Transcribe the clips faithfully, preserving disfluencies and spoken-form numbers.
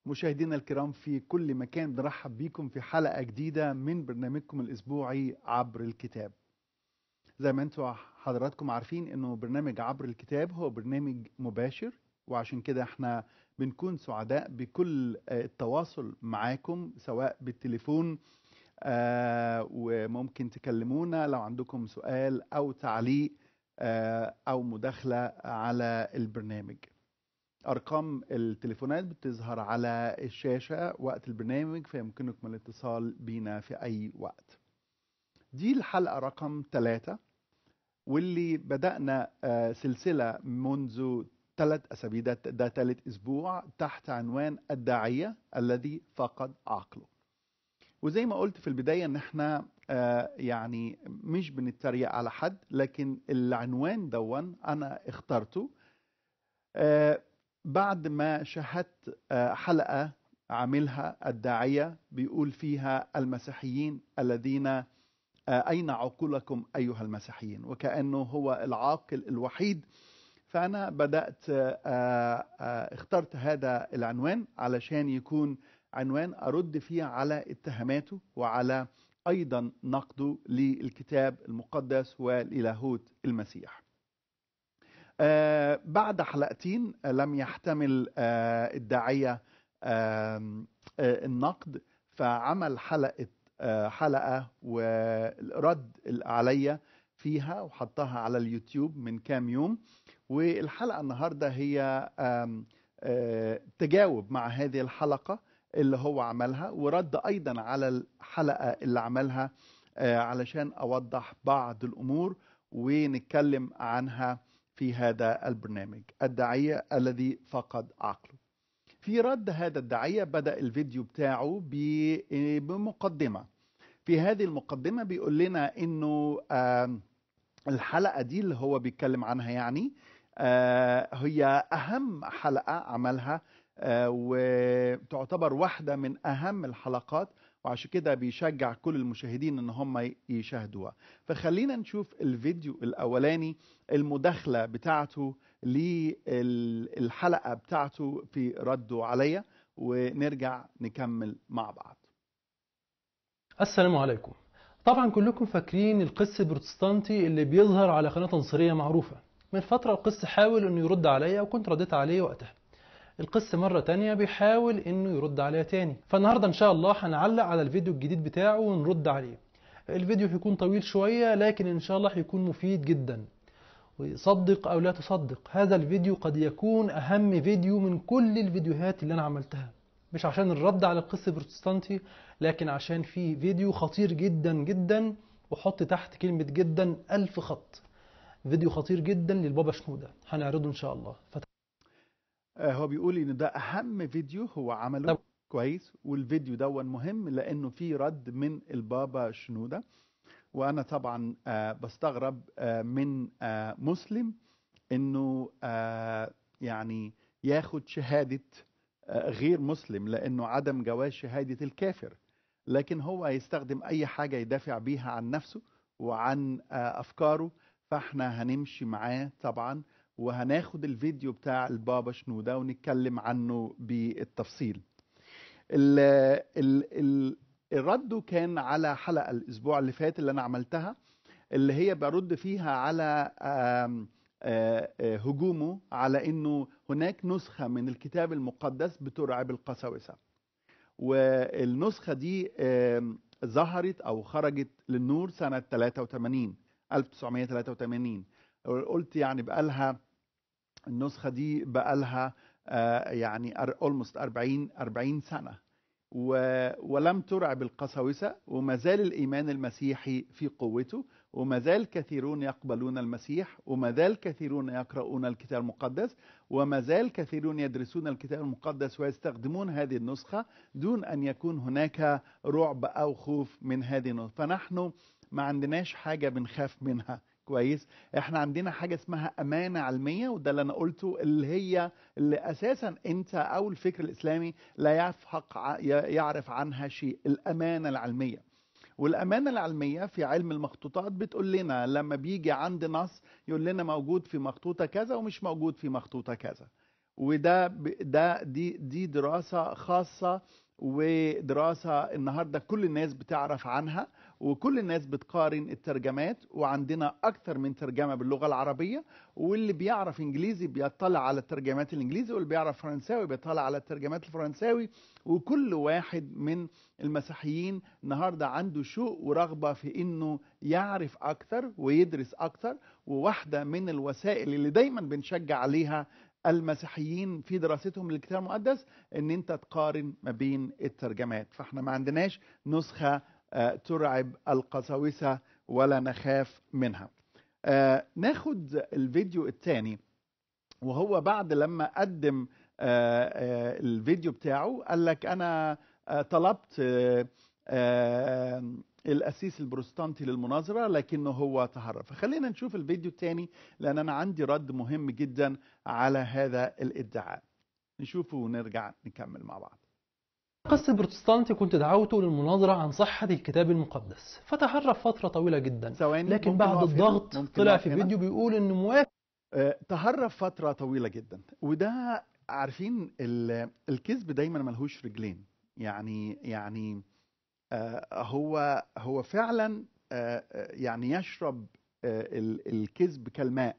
مشاهدينا الكرام في كل مكان، بنرحب بيكم في حلقة جديدة من برنامجكم الأسبوعي عبر الكتاب. زي ما انتم حضراتكم عارفين انه برنامج عبر الكتاب هو برنامج مباشر، وعشان كده احنا بنكون سعداء بكل التواصل معاكم سواء بالتليفون آه وممكن تكلمونا لو عندكم سؤال أو تعليق آه أو مداخلة على البرنامج. أرقام التليفونات بتظهر على الشاشة وقت البرنامج، فيمكنكم الاتصال بينا في أي وقت. دي الحلقة رقم ثلاثة، واللي بدأنا آه سلسلة منذ ثلاث أسابيع، ده, ده ثالث أسبوع تحت عنوان الداعية الذي فقد عقله. وزي ما قلت في البداية ان احنا آه يعني مش بنتريق على حد، لكن العنوان دون انا اخترته آه بعد ما شاهدت آه حلقة عاملها الداعية بيقول فيها المسيحيين الذين آه أين عقولكم أيها المسيحيين، وكأنه هو العاقل الوحيد. فأنا بدأت آه آه اخترت هذا العنوان علشان يكون عنوان أرد فيه على اتهاماته وعلى أيضا نقده للكتاب المقدس والإلهوت المسيح. آه بعد حلقتين لم يحتمل آه الداعية آه آه النقد، فعمل حلقة آه حلقة ورد عليا فيها وحطها على اليوتيوب من كام يوم. والحلقة النهاردة هي آه آه تجاوب مع هذه الحلقة اللي هو عملها، ورد أيضا على الحلقة اللي عملها آه علشان أوضح بعض الأمور ونتكلم عنها في هذا البرنامج. الداعية الذي فقد عقله. في رد هذا الداعية بدأ الفيديو بتاعه بمقدمة. في هذه المقدمة بيقول لنا إنه آه الحلقة دي اللي هو بيتكلم عنها يعني آه هي أهم حلقة عملها آه وتعتبر واحدة من أهم الحلقات، وعشان كده بيشجع كل المشاهدين ان هم يشاهدوها. فخلينا نشوف الفيديو الاولاني، المداخلة بتاعته للحلقة بتاعته في رده عليا، ونرجع نكمل مع بعض. السلام عليكم. طبعا كلكم فاكرين القس البروتستانتي اللي بيظهر على قناة نصرية معروفة. من فترة القس حاول انه يرد عليا وكنت رديت عليه وقتها. القس مرة تانية بيحاول انه يرد عليا تاني، فالنهاردة ان شاء الله هنعلق على الفيديو الجديد بتاعه ونرد عليه. الفيديو هيكون طويل شوية لكن ان شاء الله هيكون مفيد جدا. وصدق او لا تصدق، هذا الفيديو قد يكون اهم فيديو من كل الفيديوهات اللي انا عملتها، مش عشان الرد على القس البروتستانتي، لكن عشان فيه فيديو خطير جدا جدا، وحط تحت كلمة جدا ألف خط. فيديو خطير جدا للبابا شنودة هنعرضه ان شاء الله. فت... آه هو بيقول ان ده اهم فيديو هو عمله. طب. كويس. والفيديو ده مهم لانه فيه رد من البابا شنودة. وانا طبعا آه بستغرب آه من آه مسلم انه آه يعني ياخد شهادة آه غير مسلم، لانه عدم جواز شهادة الكافر، لكن هو يستخدم اي حاجة يدافع بيها عن نفسه وعن آه افكاره. فاحنا هنمشي معاه طبعا، وهناخد الفيديو بتاع البابا شنودة ونتكلم عنه بالتفصيل. ال ال ال الرد كان على حلقة الأسبوع اللي فات اللي أنا عملتها، اللي هي برد فيها على آم آه هجومه على أنه هناك نسخة من الكتاب المقدس بترعب القساوسة. والنسخة دي ظهرت أو خرجت للنور سنة ثلاثة وثمانين ألف وتسعمائة وثلاثة وثمانين. قلت يعني بقالها النسخة دي بقالها آه يعني almost أربعين سنة، ولم ترعب القساوسة، وما زال الإيمان المسيحي في قوته، وما زال كثيرون يقبلون المسيح، وما زال كثيرون يقرؤون الكتاب المقدس، وما زال كثيرون يدرسون الكتاب المقدس ويستخدمون هذه النسخة دون أن يكون هناك رعب أو خوف من هذه النسخة. فنحن ما عندناش حاجة بنخاف منها. كويس. احنا عندنا حاجة اسمها أمانة علمية، وده اللي أنا قلته، اللي هي اللي أساسا أنت أو الفكر الإسلامي لا يفحق يعرف عنها شيء، الأمانة العلمية. والأمانة العلمية في علم المخطوطات بتقول لنا لما بيجي عند نص يقول لنا موجود في مخطوطة كذا ومش موجود في مخطوطة كذا. وده ده دي دي دراسة خاصة، ودراسة النهاردة كل الناس بتعرف عنها، وكل الناس بتقارن الترجمات، وعندنا أكثر من ترجمة باللغة العربية، واللي بيعرف إنجليزي بيطلع على الترجمات الإنجليزي، واللي بيعرف فرنساوي بيطلع على الترجمات الفرنساوي. وكل واحد من المسيحيين النهاردة عنده شوق ورغبة في إنه يعرف أكثر ويدرس أكثر. وواحدة من الوسائل اللي دايما بنشجع عليها المسيحيين في دراستهم للكتاب المقدس ان انت تقارن ما بين الترجمات. فاحنا ما عندناش نسخة ترعب القساوسة ولا نخاف منها. ناخد الفيديو الثاني، وهو بعد لما قدم الفيديو بتاعه قال لك انا طلبت الأسيس البروتستانتي للمناظرة لكنه هو تهرب. فخلينا نشوف الفيديو الثاني لأن أنا عندي رد مهم جدا على هذا الادعاء. نشوفه ونرجع نكمل مع بعض. القس البروتستانتي كنت دعوته للمناظرة عن صحة الكتاب المقدس، فتهرب فترة طويلة جدا، لكن بعد الضغط طلع في فيديو بيقول إنه موافق. أه تهرب فترة طويلة جدا، وده عارفين الكذب دايما ملهوش رجلين. يعني يعني آه هو هو فعلا آه يعني يشرب آه الكذب كالماء.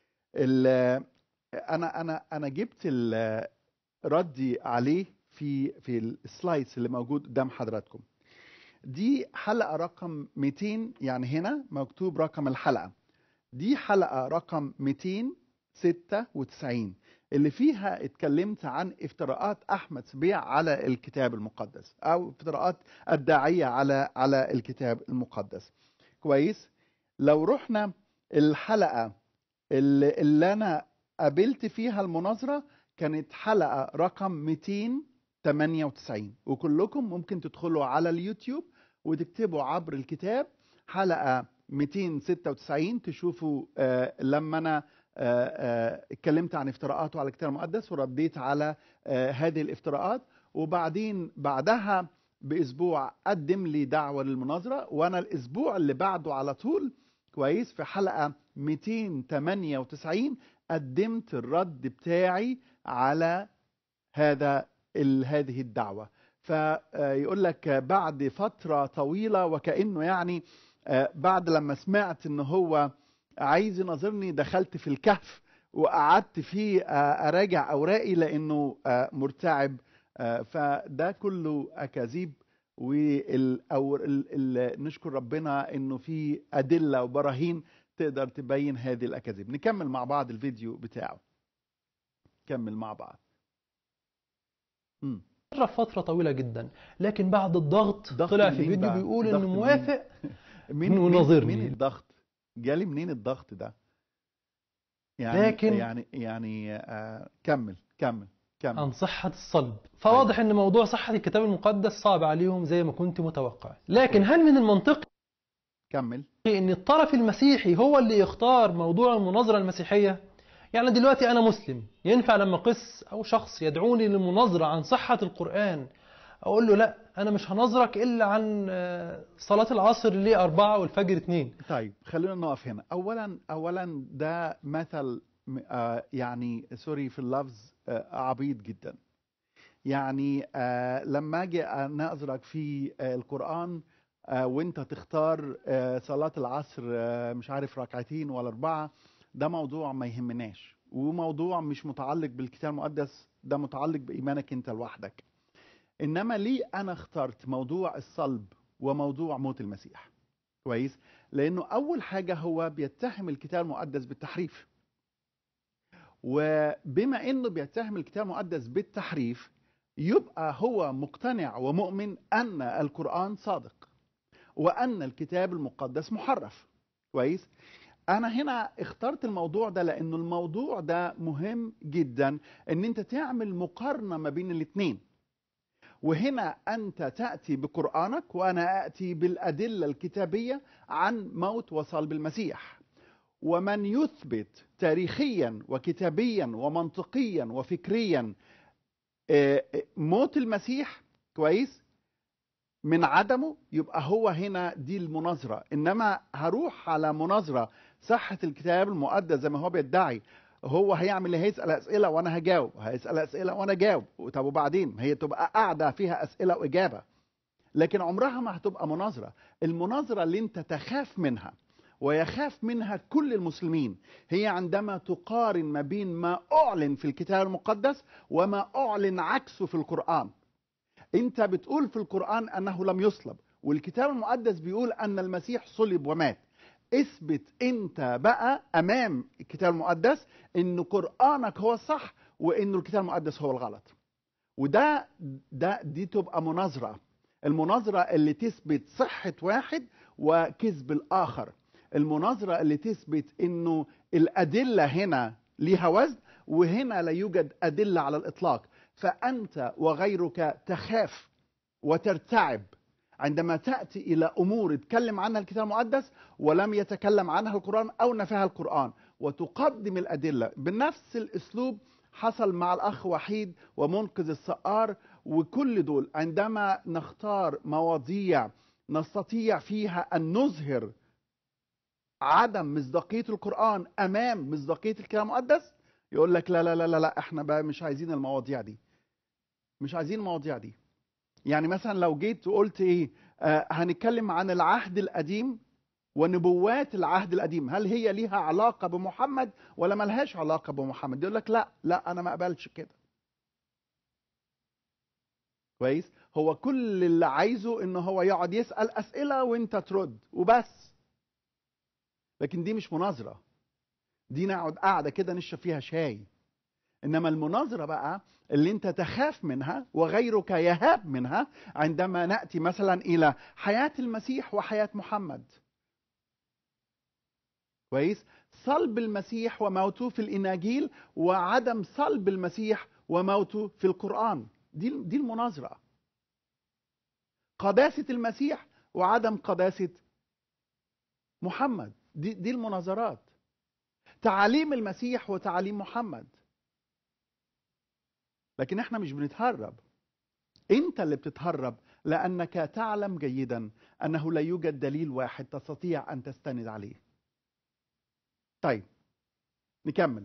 انا انا انا جبت ردي عليه في في السلايدز اللي موجود قدام حضراتكم. دي حلقة رقم مئتين، يعني هنا مكتوب رقم الحلقة. دي حلقة رقم مئتين وستة وتسعين اللي فيها اتكلمت عن افتراءات أحمد سبيع على الكتاب المقدس، أو افتراءات الداعية على على الكتاب المقدس. كويس؟ لو رحنا الحلقة اللي, اللي أنا قابلت فيها المناظرة كانت حلقة رقم مئتين وثمانية وتسعين، وكلكم ممكن تدخلوا على اليوتيوب وتكتبوا عبر الكتاب حلقة مئتين وستة وتسعين تشوفوا آه لما أنا آه آه اتكلمت عن افتراءاته على الكتاب المقدس ورديت على آه هذه الافتراءات. وبعدين بعدها بأسبوع قدم لي دعوة للمناظرة، وأنا الأسبوع اللي بعده على طول كويس في حلقة مئتين وثمانية وتسعين قدمت الرد بتاعي على هذا هذه الدعوة. فيقول لك بعد فترة طويلة، وكأنه يعني بعد لما سمعت انه هو عايز يناظرني دخلت في الكهف وقعدت فيه اراجع اوراقي لانه مرتعب. فده كله اكاذيب، ونشكر ربنا انه في ادله وبراهين تقدر تبين هذه الاكاذيب. نكمل مع بعض الفيديو بتاعه. كمل مع بعض. امم فترة طويلة جدا، لكن بعد الضغط طلع في فيديو بيقول انه موافق مين انه يناظرني. مين الضغط؟ جالي منين الضغط ده؟ يعني لكن يعني يعني آه كمل كمل كمل عن صحة الصلب. فواضح أيوة. ان موضوع صحة الكتاب المقدس صعب عليهم زي ما كنت متوقع. لكن هل من المنطقي كمل ان الطرف المسيحي هو اللي يختار موضوع المناظرة المسيحية؟ يعني دلوقتي أنا مسلم، ينفع لما قس أو شخص يدعوني للمناظرة عن صحة القرآن أقول له لا أنا مش هناظرك إلا عن صلاة العصر ليه أربعة والفجر اتنين؟ طيب خلينا نقف هنا. أولا أولا ده مثل آه يعني سوري في اللفظ آه عبيط جدا. يعني آه لما أجي أناظرك في آه القرآن آه وأنت تختار آه صلاة العصر آه مش عارف ركعتين ولا أربعة، ده موضوع ما يهمناش، وموضوع مش متعلق بالكتاب المقدس، ده متعلق بإيمانك أنت لوحدك. إنما ليه أنا اخترت موضوع الصلب وموضوع موت المسيح؟ كويس؟ لأنه أول حاجة هو بيتهم الكتاب المقدس بالتحريف، وبما إنه بيتهم الكتاب المقدس بالتحريف يبقى هو مقتنع ومؤمن أن القرآن صادق وأن الكتاب المقدس محرف. كويس؟ أنا هنا اخترت الموضوع ده لأنه الموضوع ده مهم جدا أن أنت تعمل مقارنة ما بين الاثنين. وهنا أنت تأتي بقرآنك وأنا أأتي بالأدلة الكتابية عن موت وصلب المسيح. ومن يثبت تاريخيا وكتابيا ومنطقيا وفكريا موت المسيح كويس من عدمه، يبقى هو هنا دي المناظرة. إنما هروح على مناظرة صحة الكتاب المقدس زي ما هو بيدعي هو هيعمل ايه؟ هيسال اسئله وانا هجاوب، هيسال اسئله وانا جاوب. طب وبعدين هي تبقى قاعده فيها اسئله واجابه، لكن عمرها ما هتبقى مناظره. المناظره اللي انت تخاف منها ويخاف منها كل المسلمين هي عندما تقارن ما بين ما اعلن في الكتاب المقدس وما اعلن عكسه في القران. انت بتقول في القران انه لم يصلب، والكتاب المقدس بيقول ان المسيح صلب ومات. اثبت انت بقى امام الكتاب المقدس ان قرآنك هو الصح وان الكتاب المقدس هو الغلط. وده ده دي تبقى مناظرة. المناظرة اللي تثبت صحة واحد وكذب الآخر. المناظرة اللي تثبت انه الأدلة هنا ليها وزن وهنا لا يوجد أدلة على الإطلاق. فأنت وغيرك تخاف وترتعب عندما تأتي إلى أمور يتكلم عنها الكتاب المقدس ولم يتكلم عنها القرآن أو نفاها القرآن، وتقدم الأدلة بنفس الأسلوب. حصل مع الأخ وحيد ومنقذ السقار، وكل دول عندما نختار مواضيع نستطيع فيها أن نظهر عدم مصداقية القرآن أمام مصداقية الكتاب المقدس، يقول لك لا لا لا لا, لا احنا بقى مش عايزين المواضيع دي، مش عايزين المواضيع دي. يعني مثلا لو جيت وقلت ايه آه هنتكلم عن العهد القديم ونبوات العهد القديم، هل هي ليها علاقة بمحمد ولا ملهاش علاقة بمحمد؟ يقول لك لا لا انا ما اقبلش كده. كويس؟ هو كل اللي عايزه ان هو يقعد يسأل اسئلة وانت ترد وبس. لكن دي مش مناظرة، دي نقعد قاعدة كده نشرب فيها شاي. انما المناظرة بقى اللي انت تخاف منها وغيرك يهاب منها عندما نأتي مثلا الى حياة المسيح وحياة محمد. كويس؟ صلب المسيح وموته في الاناجيل وعدم صلب المسيح وموته في القرآن. دي دي المناظرة. قداسة المسيح وعدم قداسة محمد، دي دي المناظرات. تعاليم المسيح وتعاليم محمد. لكن احنا مش بنتهرب، انت اللي بتتهرب لانك تعلم جيدا انه لا يوجد دليل واحد تستطيع ان تستند عليه. طيب نكمل.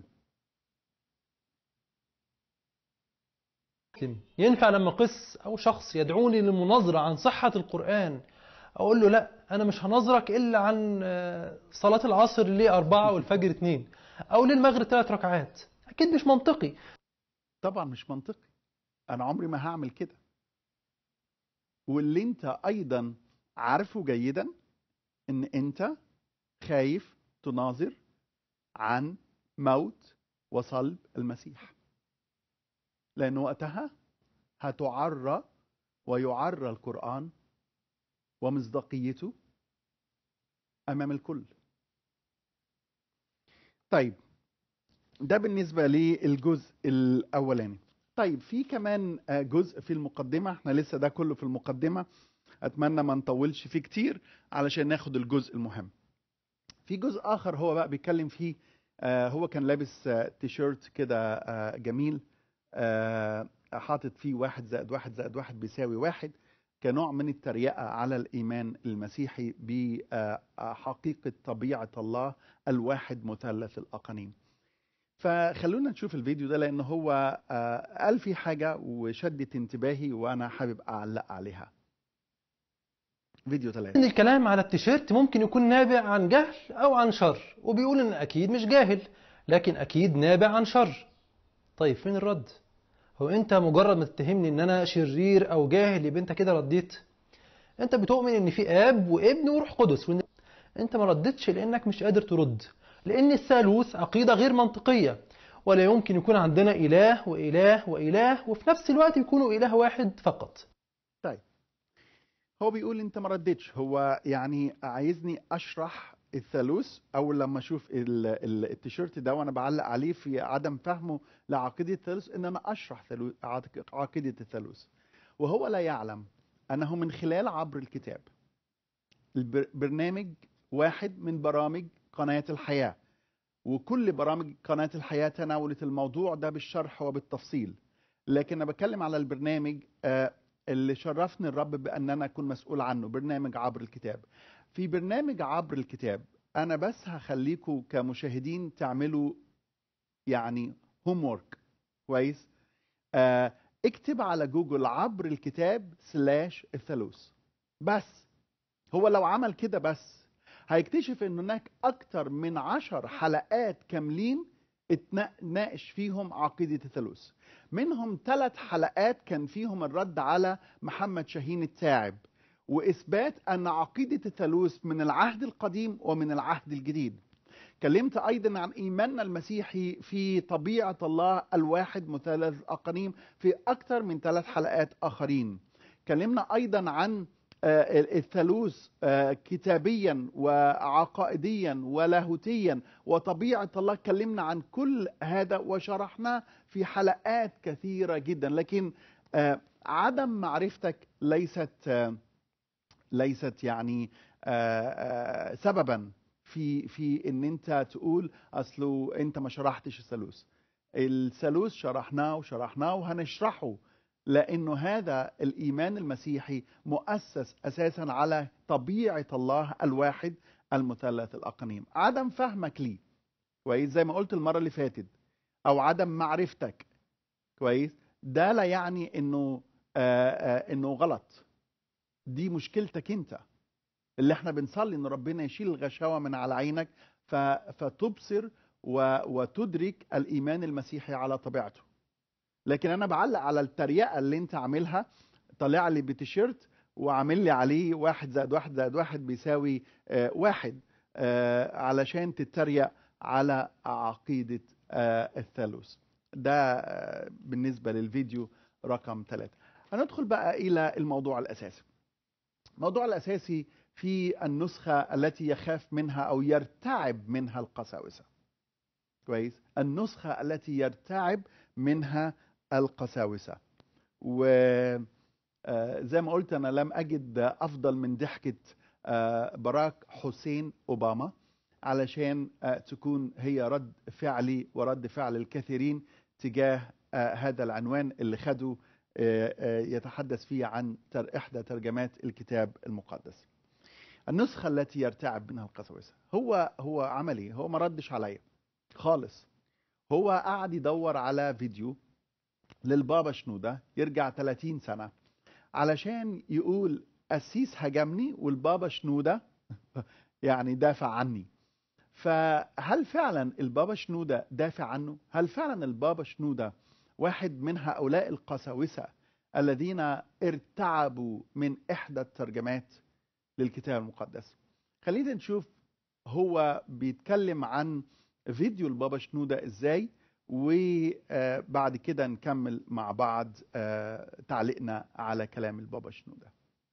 ينفع لما قس او شخص يدعوني للمناظرة عن صحة القرآن اقول له لا انا مش هناظرك الا عن صلاة العصر ليه اربعة والفجر اتنين او للمغرب ثلاث ركعات؟ اكيد مش منطقي. طبعا مش منطقي، انا عمري ما هعمل كده. واللي انت ايضا عارفه جيدا ان انت خايف تناظر عن موت وصلب المسيح، لان وقتها هتعرى ويعرى القرآن ومصداقيته امام الكل. طيب ده بالنسبة للجزء الاولاني. طيب في كمان جزء في المقدمة، احنا لسه ده كله في المقدمة، اتمنى ما نطولش فيه كتير علشان ناخد الجزء المهم. في جزء اخر هو بقى بيتكلم فيه، آه هو كان لابس آه تيشيرت كده آه جميل، آه حاطط فيه واحد زائد واحد زائد واحد بيساوي واحد، كنوع من التريقة على الإيمان المسيحي بحقيقة طبيعة الله الواحد مثلث الأقانيم. فخلونا نشوف الفيديو ده لأنه هو آه قال فيه حاجة وشدت انتباهي وأنا حابب أعلق عليها. فيديو ثلاثة. ان الكلام على التيشيرت ممكن يكون نابع عن جهل او عن شر، وبيقول ان اكيد مش جاهل لكن اكيد نابع عن شر. طيب فين الرد؟ هو انت مجرد ما تتهمني ان انا شرير او جاهل يبقى انت كده رديت؟ انت بتؤمن ان في اب وابن وروح قدس، وان انت ما ردتش لانك مش قادر ترد، لان الثالوث عقيدة غير منطقية، ولا يمكن يكون عندنا اله واله واله وفي نفس الوقت يكونوا اله واحد فقط. طيب هو بيقول انت ما ردتش، هو يعني عايزني اشرح الثالوث. اول لما اشوف التيشيرت ده وانا بعلق عليه في عدم فهمه لعقيده الثالوث ان انا اشرح عقيده الثالوث، وهو لا يعلم انه من خلال عبر الكتاب البرنامج واحد من برامج قناه الحياه، وكل برامج قناه الحياه تناولت الموضوع ده بالشرح وبالتفصيل، لكن انا بتكلم على البرنامج آه اللي شرفني الرب بأن أنا أكون مسؤول عنه، برنامج عبر الكتاب. في برنامج عبر الكتاب أنا بس هخليكم كمشاهدين تعملوا يعني هوم وورك. كويس. آه اكتب على جوجل عبر الكتاب سلاش الثالوث بس. هو لو عمل كده بس هيكتشف ان هناك اكتر من عشر حلقات كاملين اتناقش فيهم عقيدة الثالوث. منهم ثلاث حلقات كان فيهم الرد على محمد شاهين التاعب واثبات ان عقيدة الثالوث من العهد القديم ومن العهد الجديد. كلمت ايضا عن ايماننا المسيحي في طبيعة الله الواحد مثلث الاقانيم في اكثر من ثلاث حلقات اخرين. كلمنا ايضا عن الثالوث كتابيا وعقائديا ولاهوتيا وطبيعة الله. كلمنا عن كل هذا وشرحناه في حلقات كثيرة جدا. لكن عدم معرفتك ليست ليست يعني سببا في في ان انت تقول اصله انت ما شرحتش الثالوث. الثالوث شرحناه وشرحناه وهنشرحه، لانه هذا الايمان المسيحي مؤسس اساسا على طبيعة الله الواحد المثلث الاقانيم. عدم فهمك ليه كويس زي ما قلت المرة اللي فاتت او عدم معرفتك كويس ده لا يعني انه آآ آآ انه غلط. دي مشكلتك انت اللي احنا بنصلي ان ربنا يشيل الغشاوة من على عينك فتبصر وتدرك الايمان المسيحي على طبيعته. لكن انا بعلق على التريقة اللي انت عاملها. طلع لي بتيشيرت وعامل لي عليه واحد زائد واحد زائد واحد بيساوي آه واحد آه علشان تتريق على عقيدة آه الثالوث. ده آه بالنسبة للفيديو رقم ثلاثة. هندخل بقى الى الموضوع الاساسي. الموضوع الاساسي في النسخة التي يخاف منها أو يرتعب منها القساوسة. كويس. النسخة التي يرتعب منها القساوسة. وزي ما قلت أنا لم أجد أفضل من ضحكة باراك حسين أوباما علشان تكون هي رد فعلي ورد فعل الكثيرين تجاه هذا العنوان اللي خده يتحدث فيه عن إحدى ترجمات الكتاب المقدس. النسخة التي يرتعب منها القساوسة. هو هو عمل ايه؟ هو ما ردش عليا خالص. هو قاعد يدور على فيديو للبابا شنودة يرجع ثلاثين سنة علشان يقول قسيس هجمني والبابا شنودة يعني دافع عني. فهل فعلا البابا شنودة دافع عنه؟ هل فعلا البابا شنودة واحد من هؤلاء القساوسة الذين ارتعبوا من إحدى الترجمات للكتاب المقدس؟ خلينا نشوف هو بيتكلم عن فيديو البابا شنودة ازاي، وبعد كده نكمل مع بعض تعليقنا على كلام البابا شنودة.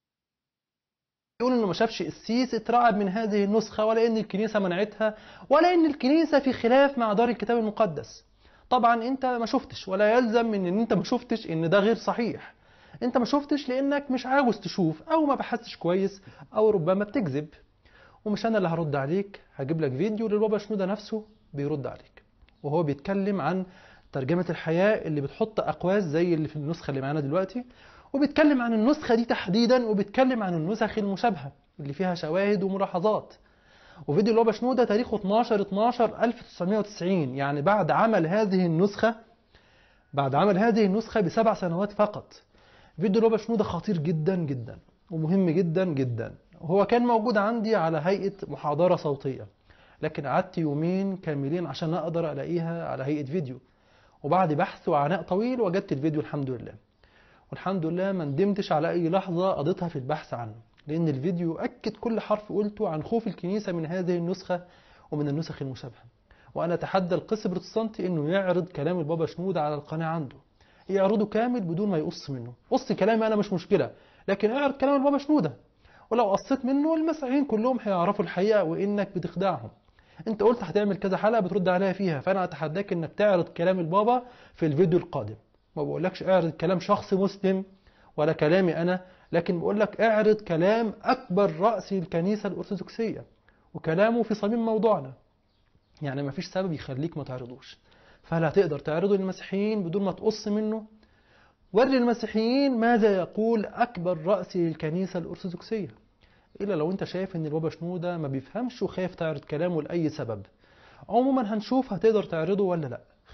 يقول انه ما شافش قسيس اترعب من هذه النسخة، ولا ان الكنيسة منعتها، ولا ان الكنيسة في خلاف مع دار الكتاب المقدس. طبعا انت ما شفتش، ولا يلزم من ان انت ما شفتش ان ده غير صحيح. انت ما شفتش لانك مش عاوز تشوف، او ما بحثتش كويس، او ربما بتكذب. ومش انا اللي هرد عليك، هجيب لك فيديو للبابا شنودة نفسه بيرد عليك، وهو بيتكلم عن ترجمة الحياة اللي بتحط اقواس زي اللي في النسخة اللي معانا دلوقتي، وبيتكلم عن النسخة دي تحديدا، وبيتكلم عن النسخ المشابهة اللي فيها شواهد وملاحظات. وفيديو البابا شنودة تاريخه اتناشر اتناشر ألف وتسعمائة وتسعين، يعني بعد عمل هذه النسخة بعد عمل هذه النسخة بسبع سنوات فقط. فيديو البابا شنودة خطير جدا جدا ومهم جدا جدا. هو كان موجود عندي على هيئة محاضرة صوتية، لكن قعدت يومين كاملين عشان أقدر ألاقيها على هيئة فيديو، وبعد بحث وعناء طويل وجدت الفيديو الحمد لله. والحمد لله ما ندمتش على أي لحظة قضيتها في البحث عنه، لأن الفيديو أكد كل حرف قلته عن خوف الكنيسة من هذه النسخة ومن النسخ المشابهة. وأنا أتحدى القس البروتستانتي إنه يعرض كلام البابا شنودة على القناة عنده، يعرضه كامل بدون ما يقص منه. قص كلامي أنا مش مشكلة، لكن اعرض كلام البابا شنودة. ولو قصيت منه المسيحيين كلهم هيعرفوا الحقيقة وإنك بتخدعهم. أنت قلت هتعمل كذا حلقة بترد عليها فيها، فأنا أتحداك إنك تعرض كلام البابا في الفيديو القادم. ما بقولكش اعرض كلام شخص مسلم ولا كلامي أنا، لكن بقولك اعرض كلام أكبر رأس الكنيسة الأرثوذكسية، وكلامه في صميم موضوعنا. يعني ما فيش سبب يخليك ما تعرضوش. فهل هتقدر تعرضه للمسيحيين بدون ما تقص منه؟ وري المسيحيين ماذا يقول أكبر رأس الكنيسة الأرثوذكسية. إلا لو أنت شايف إن البابا شنودة ما بيفهمش وخايف تعرض كلامه لأي سبب. عموما هنشوف هتقدر تعرضه ولا لأ.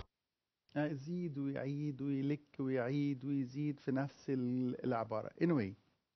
يزيد ويعيد ويلك ويعيد ويزيد في نفس ال- العبارة. anyway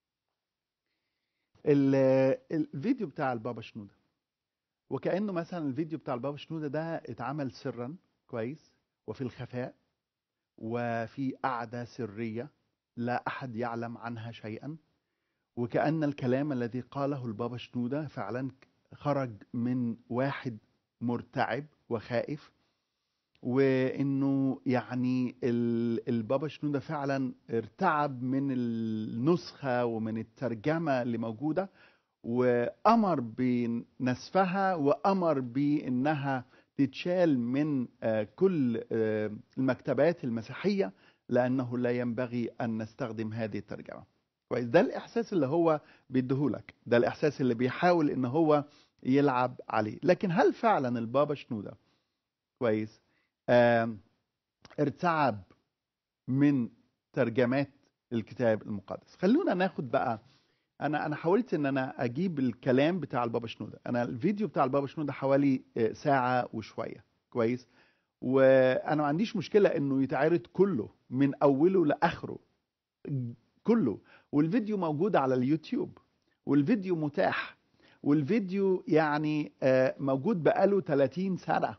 ال- الفيديو بتاع البابا شنودة، وكأنه مثلا الفيديو بتاع البابا شنودة ده اتعمل سرا كويس وفي الخفاء وفي قعدة سرية لا أحد يعلم عنها شيئا، وكأن الكلام الذي قاله البابا شنودة فعلا خرج من واحد مرتعب وخائف، وانه يعني ال- البابا شنودة فعلا ارتعب من النسخة ومن الترجمة اللي موجودة، وأمر بنسفها وأمر بأنها تتشال من آه، كل آه، المكتبات المسيحية، لأنه لا ينبغي أن نستخدم هذه الترجمة. كويس، ده الإحساس اللي هو بيديهولك، ده الإحساس اللي بيحاول إن هو يلعب عليه. لكن هل فعلا البابا شنودة كويس آم، ارتعب من ترجمات الكتاب المقدس؟ خلونا ناخد بقى، انا انا حاولت ان انا اجيب الكلام بتاع البابا شنودة. انا الفيديو بتاع البابا شنودة حوالي آه، ساعة وشوية كويس، وانا ما عنديش مشكلة انه يتعرض كله من اوله لاخره كله، والفيديو موجود على اليوتيوب، والفيديو متاح، والفيديو يعني آه، موجود بقاله ثلاثين سنة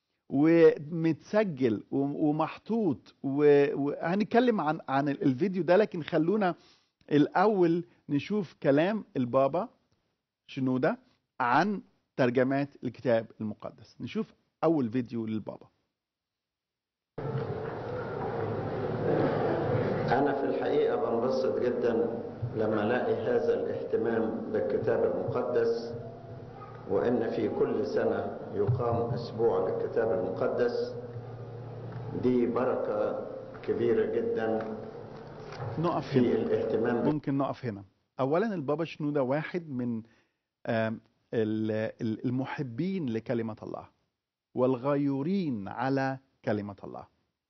ومتسجل و- ومحطوط، و- وهنتكلم عن عن الفيديو ده. لكن خلونا الأول نشوف كلام البابا شنودة عن ترجمات الكتاب المقدس. نشوف أول فيديو للبابا. أنا في الحقيقة بنبسط جدا لما ألاقي هذا الاهتمام بالكتاب المقدس، وإن في كل سنة يقام أسبوع للكتاب المقدس. دي بركة كبيرة جدا نقف في هنا، الاهتمام. ممكن نقف هنا. أولا البابا شنودة واحد من آم، ال- ال- المحبين لكلمة الله والغيورين على كلمة الله.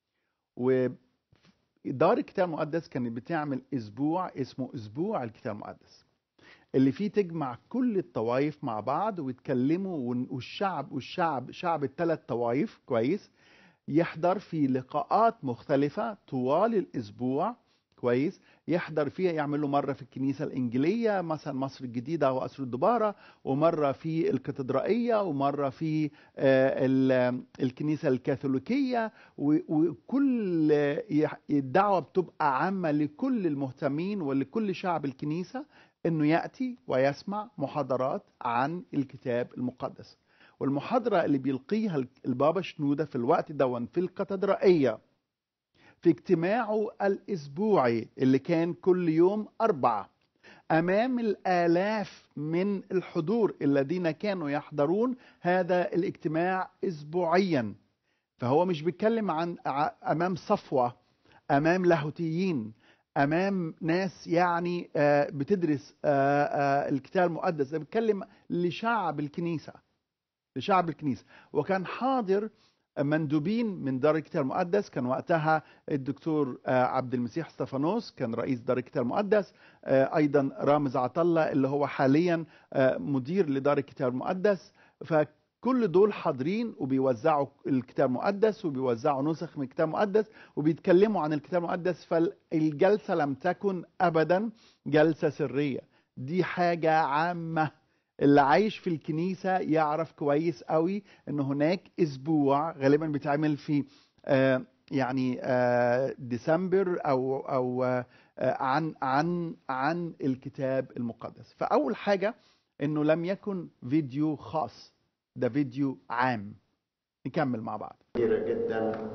ودار الكتاب المقدس كانت بتعمل أسبوع اسمه أسبوع الكتاب المقدس، اللي فيه تجمع كل الطوائف مع بعض ويتكلموا، والشعب والشعب شعب الثلاث طوائف كويس يحضر في لقاءات مختلفة طوال الأسبوع كويس. يحضر فيها، يعملوا مرة في الكنيسة الإنجيلية مثلا مصر الجديدة وقصر الدبارة، ومرة في الكاتدرائية، ومرة في آه، ال- الكنيسة الكاثوليكية، و- وكل يح- الدعوة بتبقى عامة لكل المهتمين ولكل شعب الكنيسة انه يأتي ويسمع محاضرات عن الكتاب المقدس. والمحاضرة اللي بيلقيها البابا شنودة في الوقت دون في الكاتدرائية في اجتماعه الأسبوعي اللي كان كل يوم أربعة أمام الآلاف من الحضور الذين كانوا يحضرون هذا الاجتماع أسبوعيا. فهو مش بيتكلم عن ع- أمام صفوة، أمام لاهوتيين، أمام ناس يعني آه، بتدرس آه، آه، الكتاب المقدس، ده بيتكلم لشعب الكنيسة، لشعب الكنيسة. وكان حاضر مندوبين من دار الكتاب المقدس، كان وقتها الدكتور آه، عبد المسيح استفانوس كان رئيس دار الكتاب المقدس، آه، أيضا رامز عطلة اللي هو حاليا آه، مدير لدار الكتاب المقدس. فكل دول حاضرين وبيوزعوا الكتاب المقدس وبيوزعوا نسخ من الكتاب المقدس وبيتكلموا عن الكتاب المقدس. فالجلسة لم تكن أبدا جلسة سرية، دي حاجة عامة. اللي عايش في الكنيسة يعرف كويس قوي ان هناك اسبوع غالبا بيتعمل في آه، يعني آه، ديسمبر او او آه، عن عن عن الكتاب المقدس. فاول حاجة انه لم يكن فيديو خاص، ده فيديو عام. نكمل مع بعض. كبيرة جدا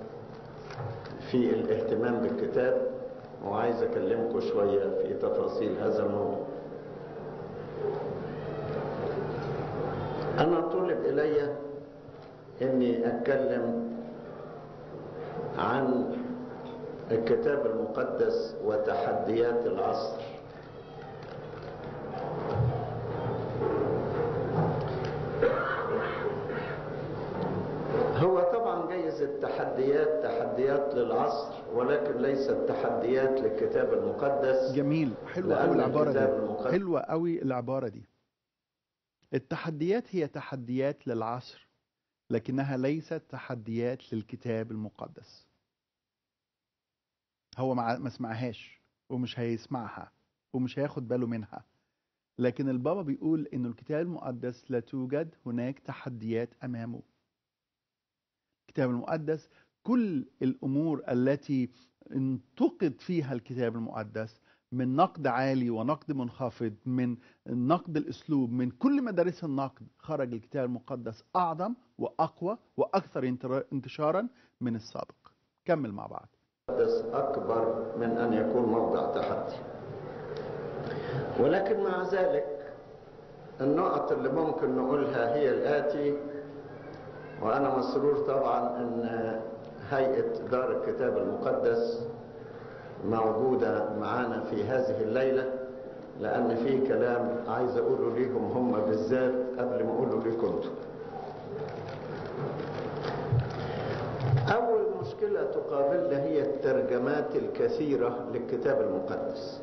في الاهتمام بالكتاب، وعايز أكلمكم شوية في تفاصيل هذا الموضوع. أنا طلب إلي أني أتكلم عن الكتاب المقدس وتحديات العصر. هو طبعا جايز التحديات تحديات للعصر، ولكن ليست تحديات للكتاب المقدس. جميل، حلوة قوي لأن العبارة الكتاب دي، المقدس حلوة قوي العبارة دي. التحديات هي تحديات للعصر، لكنها ليست تحديات للكتاب المقدس. هو ما ما سمعهاش ومش هيسمعها ومش هياخد باله منها. لكن البابا بيقول إنه الكتاب المقدس لا توجد هناك تحديات أمامه. الكتاب المقدس كل الأمور التي انتقد فيها الكتاب المقدس، من نقد عالي ونقد منخفض، من نقد الأسلوب، من كل مدارس النقد، خرج الكتاب المقدس أعظم وأقوى وأكثر انتشارا من السابق. كمل مع بعض. أكبر من أن يكون موضع تحدي، ولكن مع ذلك النقط اللي ممكن نقولها هي الآتي. وأنا مسرور طبعا أن هيئة دار الكتاب المقدس موجودة معانا في هذه الليلة، لأن في كلام عايز أقوله ليهم هم بالذات قبل ما أقوله ليكم انتم. أول مشكلة تقابلنا هي الترجمات الكثيرة للكتاب المقدس،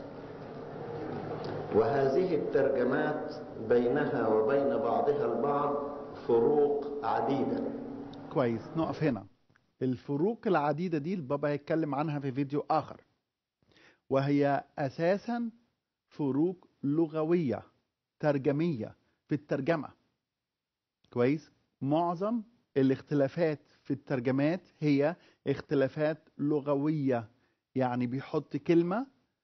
وهذه الترجمات بينها وبين بعضها البعض فروق عديدة. كويس، نقف هنا. الفروق العديدة دي البابا هيتكلم عنها في فيديو آخر، وهي أساسا فروق لغوية ترجمية في الترجمة. كويس، معظم الاختلافات في الترجمات هي اختلافات لغوية، يعني بيحط كلمة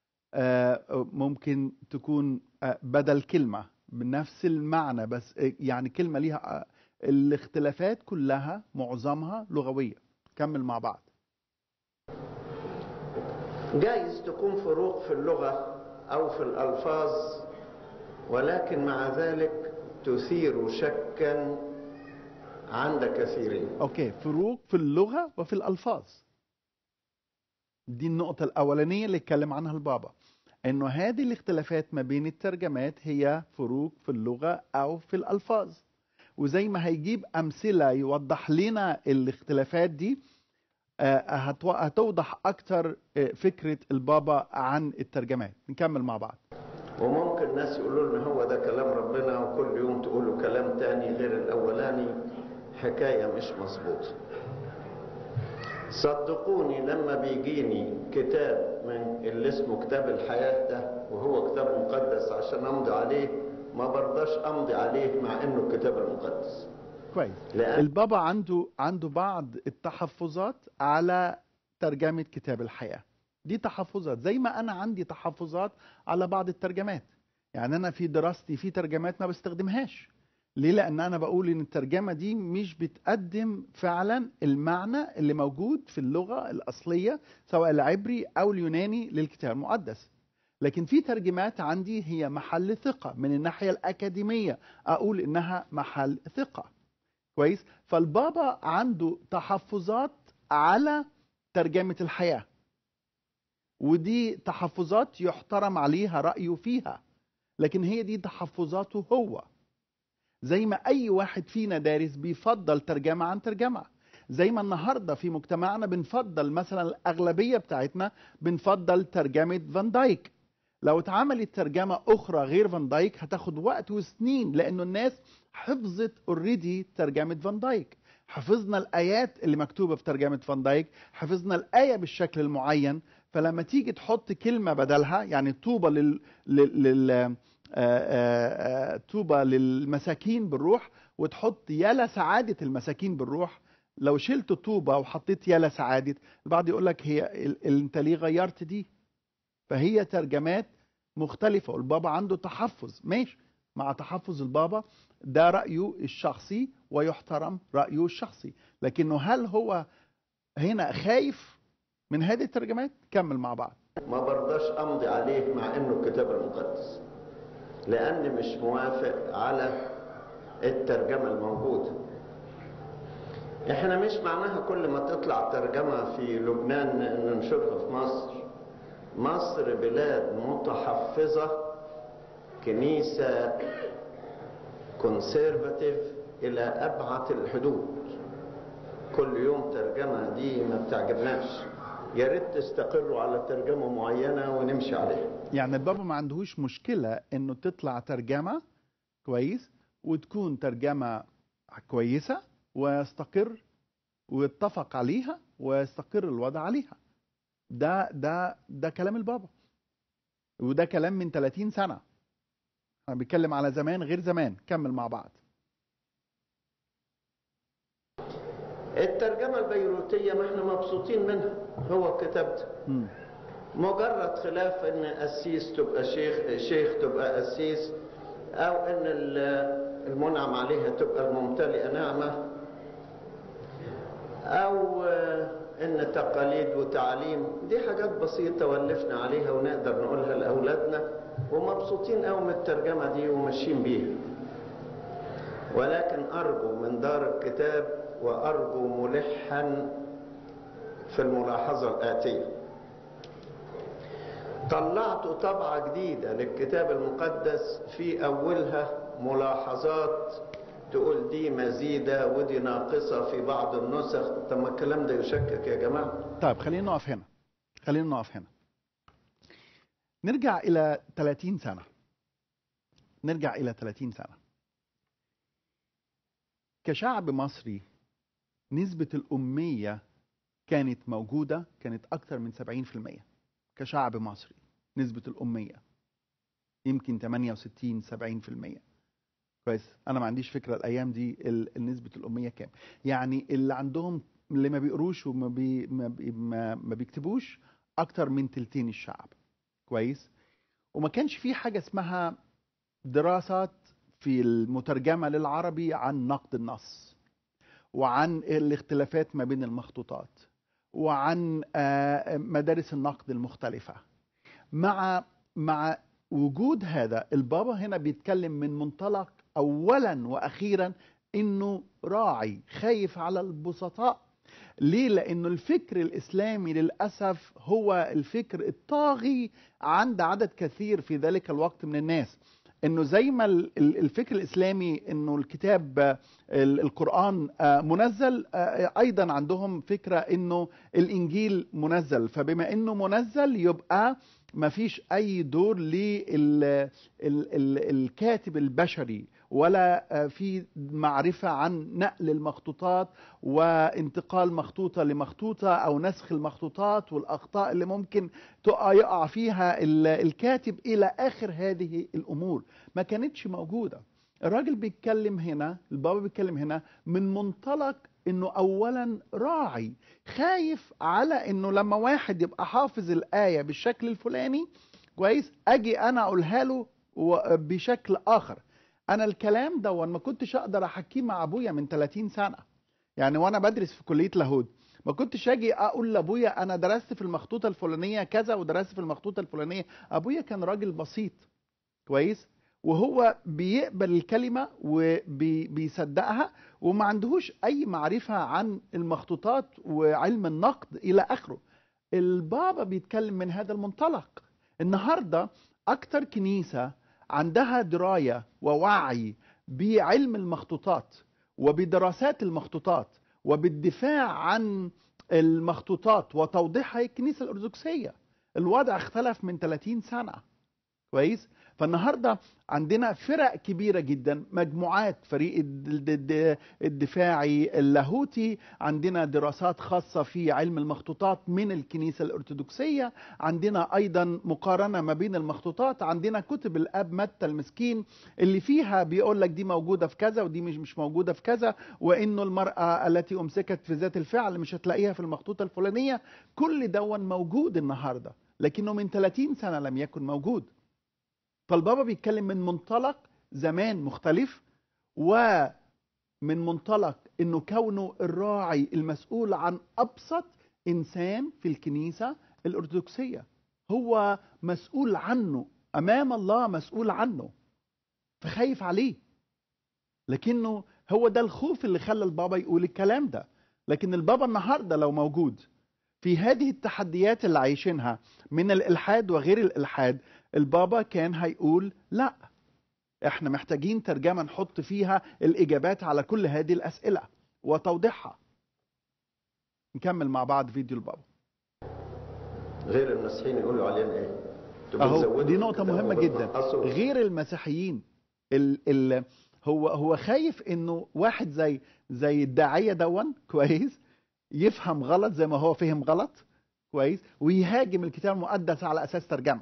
ممكن تكون بدل كلمة بنفس المعنى، بس يعني كلمة ليها. الاختلافات كلها معظمها لغوية. كمل مع بعض. جايز تكون فروق في اللغة أو في الألفاظ، ولكن مع ذلك تثير شكا عند كثيرين. أوكي، فروق في اللغة وفي الألفاظ. دي النقطة الأولانية اللي اتكلم عنها البابا، إنه هذه الاختلافات ما بين الترجمات هي فروق في اللغة أو في الألفاظ. وزي ما هيجيب أمثلة يوضح لنا الاختلافات دي، هتوضح أكتر فكرة البابا عن الترجمات. نكمل مع بعض. وممكن ناس يقولوا لنا هو ده كلام ربنا، وكل يوم تقولوا كلام تاني غير الأولاني. حكاية مش مظبوطة. صدقوني لما بيجيني كتاب من اللي اسمه كتاب الحياة ده وهو كتاب مقدس عشان أمضي عليه، ما برضاش أمضي عليه مع إنه الكتاب المقدس. كويس. البابا عنده عنده بعض التحفظات على ترجمة كتاب الحياة. دي تحفظات زي ما أنا عندي تحفظات على بعض الترجمات. يعني أنا في دراستي في ترجمات ما بستخدمهاش. ليه؟ لأن أنا بقول إن الترجمة دي مش بتقدم فعلا المعنى اللي موجود في اللغة الأصلية سواء العبري أو اليوناني للكتاب المقدس. لكن في ترجمات عندي هي محل ثقة من الناحية الأكاديمية، أقول إنها محل ثقة. كويس. فالبابا عنده تحفظات على ترجمة الحياة، ودي تحفظات يحترم عليها رأيه فيها، لكن هي دي تحفظاته هو. زي ما أي واحد فينا دارس بيفضل ترجمة عن ترجمة، زي ما النهاردة في مجتمعنا بنفضل مثلا الأغلبية بتاعتنا بنفضل ترجمة فان دايك. لو اتعملت ترجمة أخرى غير فان دايك هتاخد وقت وسنين، لأنه الناس حفظت اوريدي ترجمة فان دايك. حفظنا الآيات اللي مكتوبة في ترجمة فان دايك، حفظنا الآية بالشكل المعين، فلما تيجي تحط كلمة بدلها، يعني طوبى لل... لل... لل... طوبى للمساكين بالروح، وتحط يا سعادة المساكين بالروح. لو شلت طوبى وحطيت يا سعادة، البعض يقول لك هي ال... انت ليه غيرت دي؟ فهي ترجمات مختلفة، والبابا عنده تحفظ. ماشي، مع تحفظ البابا ده رأيه الشخصي ويحترم رأيه الشخصي، لكنه هل هو هنا خايف من هذه الترجمات؟ كمل مع بعض. ما برضاش أمضي عليه مع إنه الكتاب المقدس، لأني مش موافق على الترجمة الموجودة. إحنا مش معناها كل ما تطلع ترجمة في لبنان ننشرها في مصر. مصر بلاد متحفظة، كنيسة كونسيرفاتيف إلى أبعد الحدود. كل يوم ترجمة دي ما بتعجبناش. يا ريت تستقروا على ترجمة معينة ونمشي عليها. يعني البابا ما عندهوش مشكلة إنه تطلع ترجمة كويس وتكون ترجمة كويسة ويستقر ويتفق عليها ويستقر الوضع عليها. ده ده ده كلام البابا، وده كلام من ثلاثين سنة. انا بتكلم على زمان غير زمان. كمل مع بعض. الترجمة البيروتية ما احنا مبسوطين منها، هو الكتاب ده مم. مجرد خلاف ان قسيس تبقى شيخ، شيخ تبقى قسيس، او ان المنعم عليها تبقى الممتلئة نعمة، او ان تقاليد وتعليم. دي حاجات بسيطة ولفنا عليها ونقدر نقولها لأولادنا ومبسوطين قوي من الترجمة دي وماشيين بيها. ولكن أرجو من دار الكتاب وأرجو ملحا في الملاحظة الآتية: طلعت طبعة جديدة للكتاب المقدس في أولها ملاحظات تقول دي مزيدة ودي ناقصة في بعض النسخ. طب ما الكلام ده يشكك يا جماعة. طيب خلينا نقف هنا، خلينا نقف هنا. نرجع إلى ثلاثين سنة، نرجع إلى ثلاثين سنة. كشعب مصري نسبة الأمية كانت موجودة، كانت أكثر من سبعين في المية. كشعب مصري نسبة الأمية يمكن ثمانية وستين سبعين في المية. كويس. أنا ما عنديش فكرة الأيام دي نسبة الأمية كام. يعني اللي عندهم اللي ما بيقروش وما بي ما, بي ما, ما بيكتبوش أكتر من تلتين الشعب. كويس. وما كانش في حاجة اسمها دراسات في المترجمة للعربي عن نقد النص وعن الاختلافات ما بين المخطوطات وعن مدارس النقد المختلفة. مع مع وجود هذا، البابا هنا بيتكلم من منطلق أولا وأخيرا إنه راعي خايف على البسطاء. ليه؟ لأنه الفكر الإسلامي للأسف هو الفكر الطاغي عند عدد كثير في ذلك الوقت من الناس. انه زي ما الفكر الاسلامي انه الكتاب القرآن منزل، ايضا عندهم فكرة انه الانجيل منزل، فبما انه منزل يبقى ما فيش اي دور للكاتب البشري ولا في معرفة عن نقل المخطوطات وانتقال مخطوطة لمخطوطة او نسخ المخطوطات والاخطاء اللي ممكن يقع فيها الكاتب الى اخر هذه الامور. ما كانتش موجودة. الراجل بيتكلم هنا، البابا بيتكلم هنا من منطلق انه اولا راعي خايف على انه لما واحد يبقى حافظ الآية بالشكل الفلاني كويس اجي انا اقولها له بشكل اخر. انا الكلام ده ما كنتش اقدر احكيه مع ابويا من ثلاثين سنة. يعني وانا بدرس في كلية لاهوت ما كنتش اجي اقول لابويا انا درست في المخطوطة الفلانية كذا ودرست في المخطوطة الفلانية. ابويا كان راجل بسيط كويس، وهو بيقبل الكلمة وبيصدقها وما عندهوش أي معرفة عن المخطوطات وعلم النقد إلى آخره. البابا بيتكلم من هذا المنطلق. النهاردة أكتر كنيسة عندها دراية ووعي بعلم المخطوطات وبدراسات المخطوطات وبالدفاع عن المخطوطات وتوضيحها الكنيسة الأرثوذكسية. الوضع اختلف من ثلاثين سنة كويس. فالنهاردة عندنا فرق كبيرة جدا، مجموعات، فريق الدفاعي اللاهوتي، عندنا دراسات خاصة في علم المخطوطات من الكنيسة الأرثوذكسية، عندنا أيضا مقارنة ما بين المخطوطات، عندنا كتب الأب متى المسكين اللي فيها بيقول لك دي موجودة في كذا ودي مش مش موجودة في كذا، وإنه المرأة التي أمسكت في ذات الفعل مش هتلاقيها في المخطوطة الفلانية. كل دون موجود النهاردة لكنه من ثلاثين سنة لم يكن موجود. فالبابا بيتكلم من منطلق زمان مختلف ومن منطلق انه كونه الراعي المسؤول عن ابسط انسان في الكنيسة الارثوذكسية، هو مسؤول عنه امام الله، مسؤول عنه، فخايف عليه. لكنه هو ده الخوف اللي خلى البابا يقول الكلام ده. لكن البابا النهاردة لو موجود في هذه التحديات اللي عايشينها من الإلحاد وغير الإلحاد، البابا كان هيقول لا، احنا محتاجين ترجمة نحط فيها الإجابات على كل هذه الأسئلة وتوضيحها. نكمل مع بعض فيديو البابا. غير المسيحيين يقولوا علينا ايه؟ اهو دي نقطة مهمة جدا. غير المسيحيين ال ال هو هو خايف انه واحد زي زي الداعية دون كويس يفهم غلط زي ما هو فهم غلط كويس، ويهاجم الكتاب المقدس على اساس ترجمه.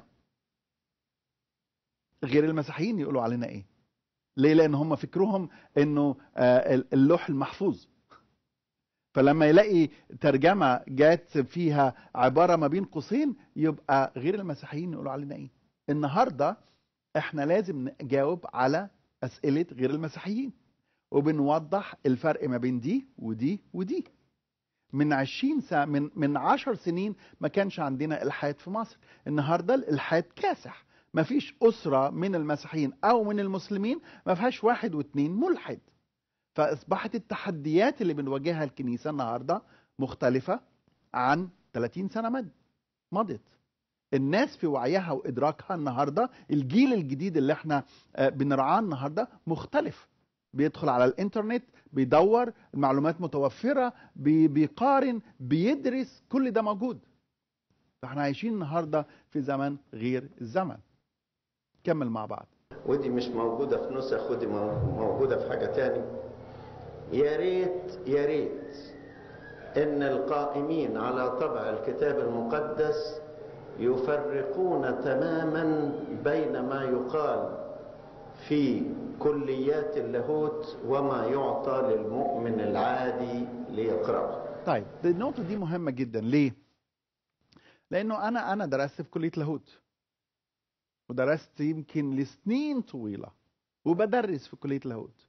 غير المسيحيين يقولوا علينا ايه؟ ليه؟ لان هم فكرهم انه اللوح المحفوظ، فلما يلاقي ترجمه جات فيها عباره ما بين قوسين يبقى غير المسيحيين يقولوا علينا ايه؟ النهارده احنا لازم نجاوب على اسئله غير المسيحيين، وبنوضح الفرق ما بين دي ودي ودي. من عشرين سنة، من من عشر سنين ما كانش عندنا الحاد في مصر، النهارده الالحاد كاسح، ما فيش اسره من المسيحيين او من المسلمين ما فيهاش واحد واثنين ملحد. فاصبحت التحديات اللي بنواجهها الكنيسه النهارده مختلفه عن ثلاثين سنه مضت. الناس في وعيها وادراكها النهارده، الجيل الجديد اللي احنا بنرعاه النهارده مختلف، بيدخل على الانترنت، بيدور، المعلومات متوفره، بي بيقارن، بيدرس، كل ده موجود. فاحنا عايشين النهارده في زمن غير الزمن. كمل مع بعض. ودي مش موجوده في نسخ، ودي موجوده في حاجه تاني. يا ريت يا ريت ان القائمين على طبع الكتاب المقدس يفرقون تماما بين ما يقال في كليات اللاهوت وما يعطى للمؤمن العادي ليقرأه. طيب النقطة دي مهمة جدا. ليه؟ لأنه أنا أنا درست في كلية لاهوت، ودرست يمكن لسنين طويلة، وبدرس في كلية لاهوت.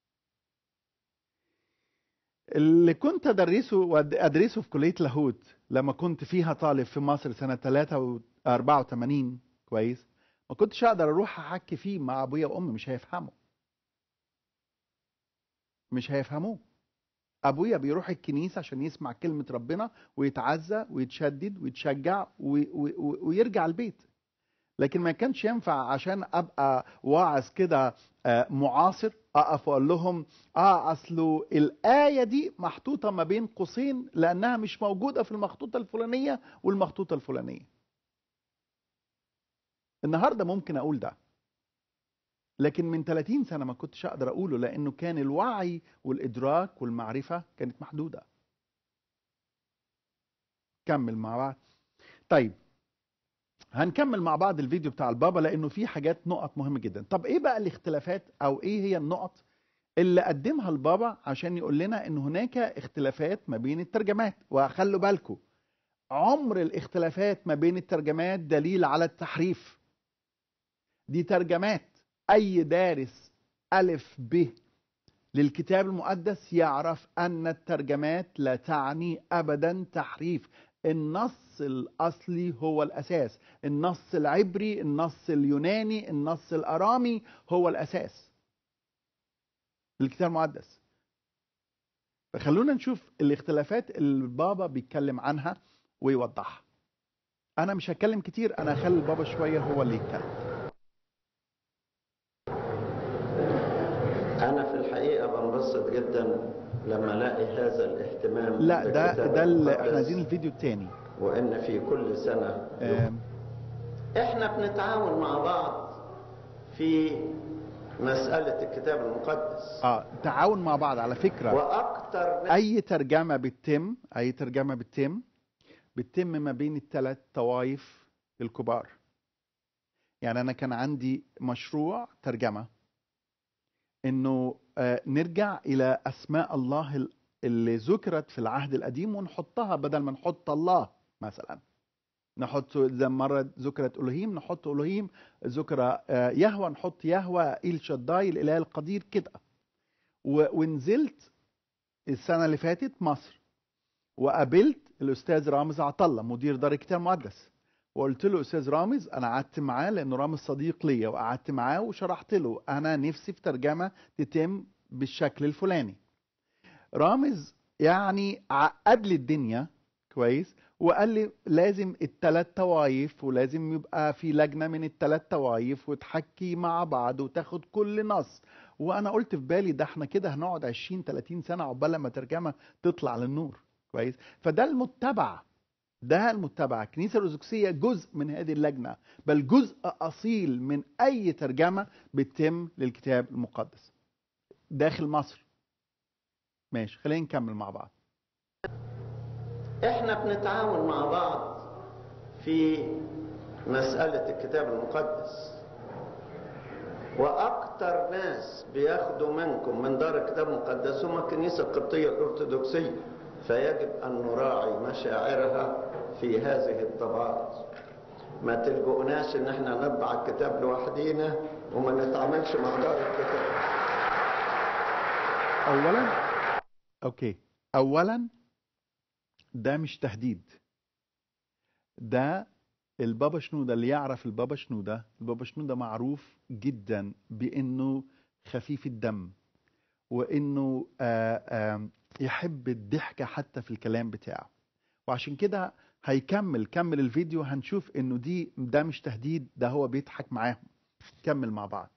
اللي كنت أدرسه وأدرسه في كلية لاهوت لما كنت فيها طالب في مصر سنة ثلاثة وأربعة وثمانين، كويس، ما كنتش أقدر أروح أحكي فيه مع أبويا وأمي، مش هيفهموا، مش هيفهموه. أبويا بيروح الكنيسة عشان يسمع كلمة ربنا ويتعزى ويتشدد ويتشجع ويرجع البيت، لكن ما كانش ينفع عشان أبقى واعظ كده معاصر أقف وأقول لهم آه أصله الآية دي محطوطة ما بين قوسين لأنها مش موجودة في المخطوطة الفلانية والمخطوطة الفلانية. النهاردة ممكن أقول ده، لكن من ثلاثين سنة ما كنتش أقدر أقوله، لأنه كان الوعي والإدراك والمعرفة كانت محدودة. كمل مع بعض. طيب هنكمل مع بعض الفيديو بتاع البابا، لأنه في حاجات نقط مهمة جدا. طب إيه بقى الاختلافات أو إيه هي النقط اللي قدمها البابا عشان يقول لنا إن هناك اختلافات ما بين الترجمات؟ وخلوا بالكم، عمر الاختلافات ما بين الترجمات دليل على التحريف. دي ترجمات. أي دارس ألف ب للكتاب المقدس يعرف أن الترجمات لا تعني أبدا تحريف. النص الأصلي هو الأساس، النص العبري، النص اليوناني، النص الأرامي هو الأساس للكتاب المقدس. فخلونا نشوف الاختلافات اللي البابا بيتكلم عنها ويوضحها. أنا مش هتكلم كتير، أنا هخلي البابا شوية هو اللي يتكلم. أنا في الحقيقة بنبسط جدا لما ألاقي هذا الاهتمام. لا ده ده اللي احنا عايزين الفيديو التاني. وإن في كل سنة آم. إحنا بنتعاون مع بعض في مسألة الكتاب المقدس. اه تعاون مع بعض على فكرة. وأكتر أي ترجمة بتتم أي ترجمة بتتم بتتم ما بين الثلاث طوائف الكبار. يعني أنا كان عندي مشروع ترجمة إنه آه نرجع إلى أسماء الله اللي ذكرت في العهد القديم ونحطها، بدل ما نحط الله مثلا نحط زي مرة ذكرت إلهيم نحط إلهيم، ذكر آه يهوى نحط يهوى، إيل شداي الإله القدير كده. ونزلت السنة اللي فاتت مصر وقابلت الأستاذ رامز عطلة مدير دار الكتاب المقدس، وقلت له أستاذ رامز، أنا قعدت معاه لأنه رامز صديق ليا، وقعدت معاه وشرحت له أنا نفسي في ترجمة تتم بالشكل الفلاني. رامز يعني عقد لي الدنيا كويس، وقال لي لازم الثلاث طوايف، ولازم يبقى في لجنة من الثلاث طوايف وتحكي مع بعض وتاخد كل نص. وانا قلت في بالي ده احنا كده هنقعد عشرين ثلاثين سنة عقبال لما ترجمة تطلع للنور كويس. فده المتبع، ده المتبع. الكنيسة الأرثوذكسية جزء من هذه اللجنة، بل جزء أصيل من أي ترجمة بتتم للكتاب المقدس داخل مصر. ماشي، خلينا نكمل مع بعض. احنا بنتعاون مع بعض في مسألة الكتاب المقدس، وأكتر ناس بياخدوا منكم من دار الكتاب المقدس هم الكنيسة القبطية الأرثوذكسية، فيجب أن نراعي مشاعرها في هذه الطبعات. ما تلجؤناش إن احنا نطبع الكتاب لوحدينا وما نتعاملش مع دار الكتاب. أولا أوكي أولا ده مش تهديد، ده البابا شنودة. اللي يعرف البابا شنودة، البابا شنودة معروف جدا بأنه خفيف الدم، وأنه آآ آآ يحب الضحكة حتى في الكلام بتاعه، وعشان كده هيكمل كمل الفيديو هنشوف أنه دي ده مش تهديد، ده هو بيضحك معاهم. كمل مع بعض.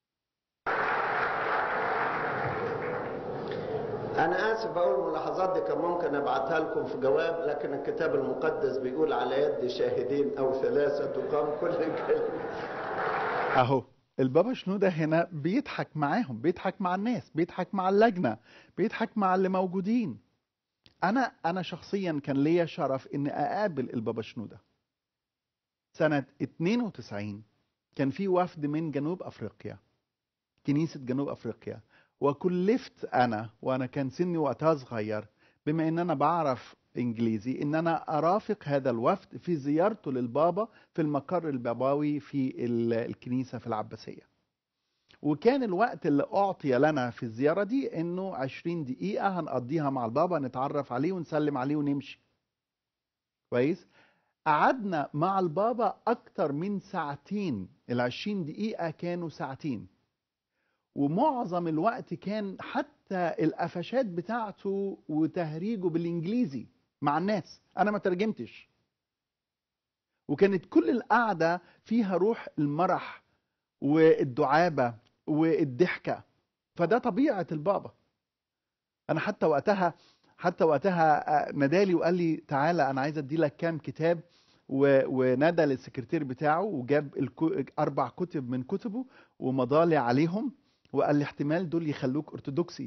أنا آسف بقول الملاحظات دي كان ممكن أبعتها لكم في جواب، لكن الكتاب المقدس بيقول على يد شاهدين أو ثلاثة تقام كل كلمة. أهو البابا شنودة هنا بيضحك معاهم، بيضحك مع الناس، بيضحك مع اللجنة، بيضحك مع اللي موجودين. أنا أنا شخصيا كان ليا شرف إني أقابل البابا شنودة سنة اتنين وتسعين. كان في وفد من جنوب أفريقيا، كنيسة جنوب أفريقيا، وكلفت أنا وأنا كان سني وقتها صغير بما إن أنا بعرف إنجليزي إن أنا أرافق هذا الوفد في زيارته للبابا في المقر البابوي في الكنيسة في العباسية. وكان الوقت اللي أعطي لنا في الزيارة دي إنه عشرين دقيقة هنقضيها مع البابا، نتعرف عليه ونسلم عليه ونمشي. كويس؟ قعدنا مع البابا أكتر من ساعتين، العشرين دقيقة كانوا ساعتين، ومعظم الوقت كان حتى القفشات بتاعته وتهريجه بالإنجليزي مع الناس، أنا ما ترجمتش. وكانت كل القعدة فيها روح المرح والدعابة والضحكة، فده طبيعة البابا. أنا حتى وقتها حتى وقتها نادالي وقال لي تعالى أنا عايز أدي لك كام كتاب، ونادى للسكرتير بتاعه وجاب أربع كتب من كتبه ومضالي عليهم، وقال لي احتمال دول يخلوك أرثوذكسي.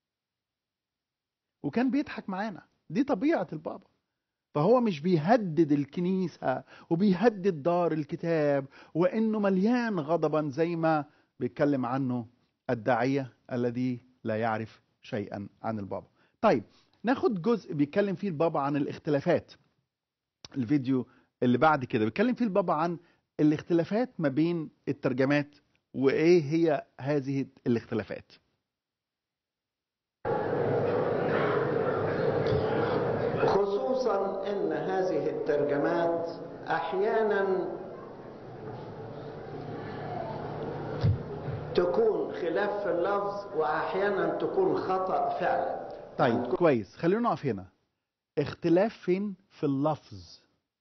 وكان بيضحك معانا، دي طبيعة البابا. فهو مش بيهدد الكنيسة وبيهدد دار الكتاب وإنه مليان غضبا زي ما بيتكلم عنه الداعية الذي لا يعرف شيئا عن البابا. طيب ناخد جزء بيتكلم فيه البابا عن الاختلافات. الفيديو اللي بعد كده بيتكلم فيه البابا عن الاختلافات ما بين الترجمات وإيه هي هذه الاختلافات. خصوصا ان هذه الترجمات احيانا تكون خلاف في اللفظ واحيانا تكون خطأ فعلا. طيب كويس، خلينا نقف هنا. اختلاف فين؟ في اللفظ،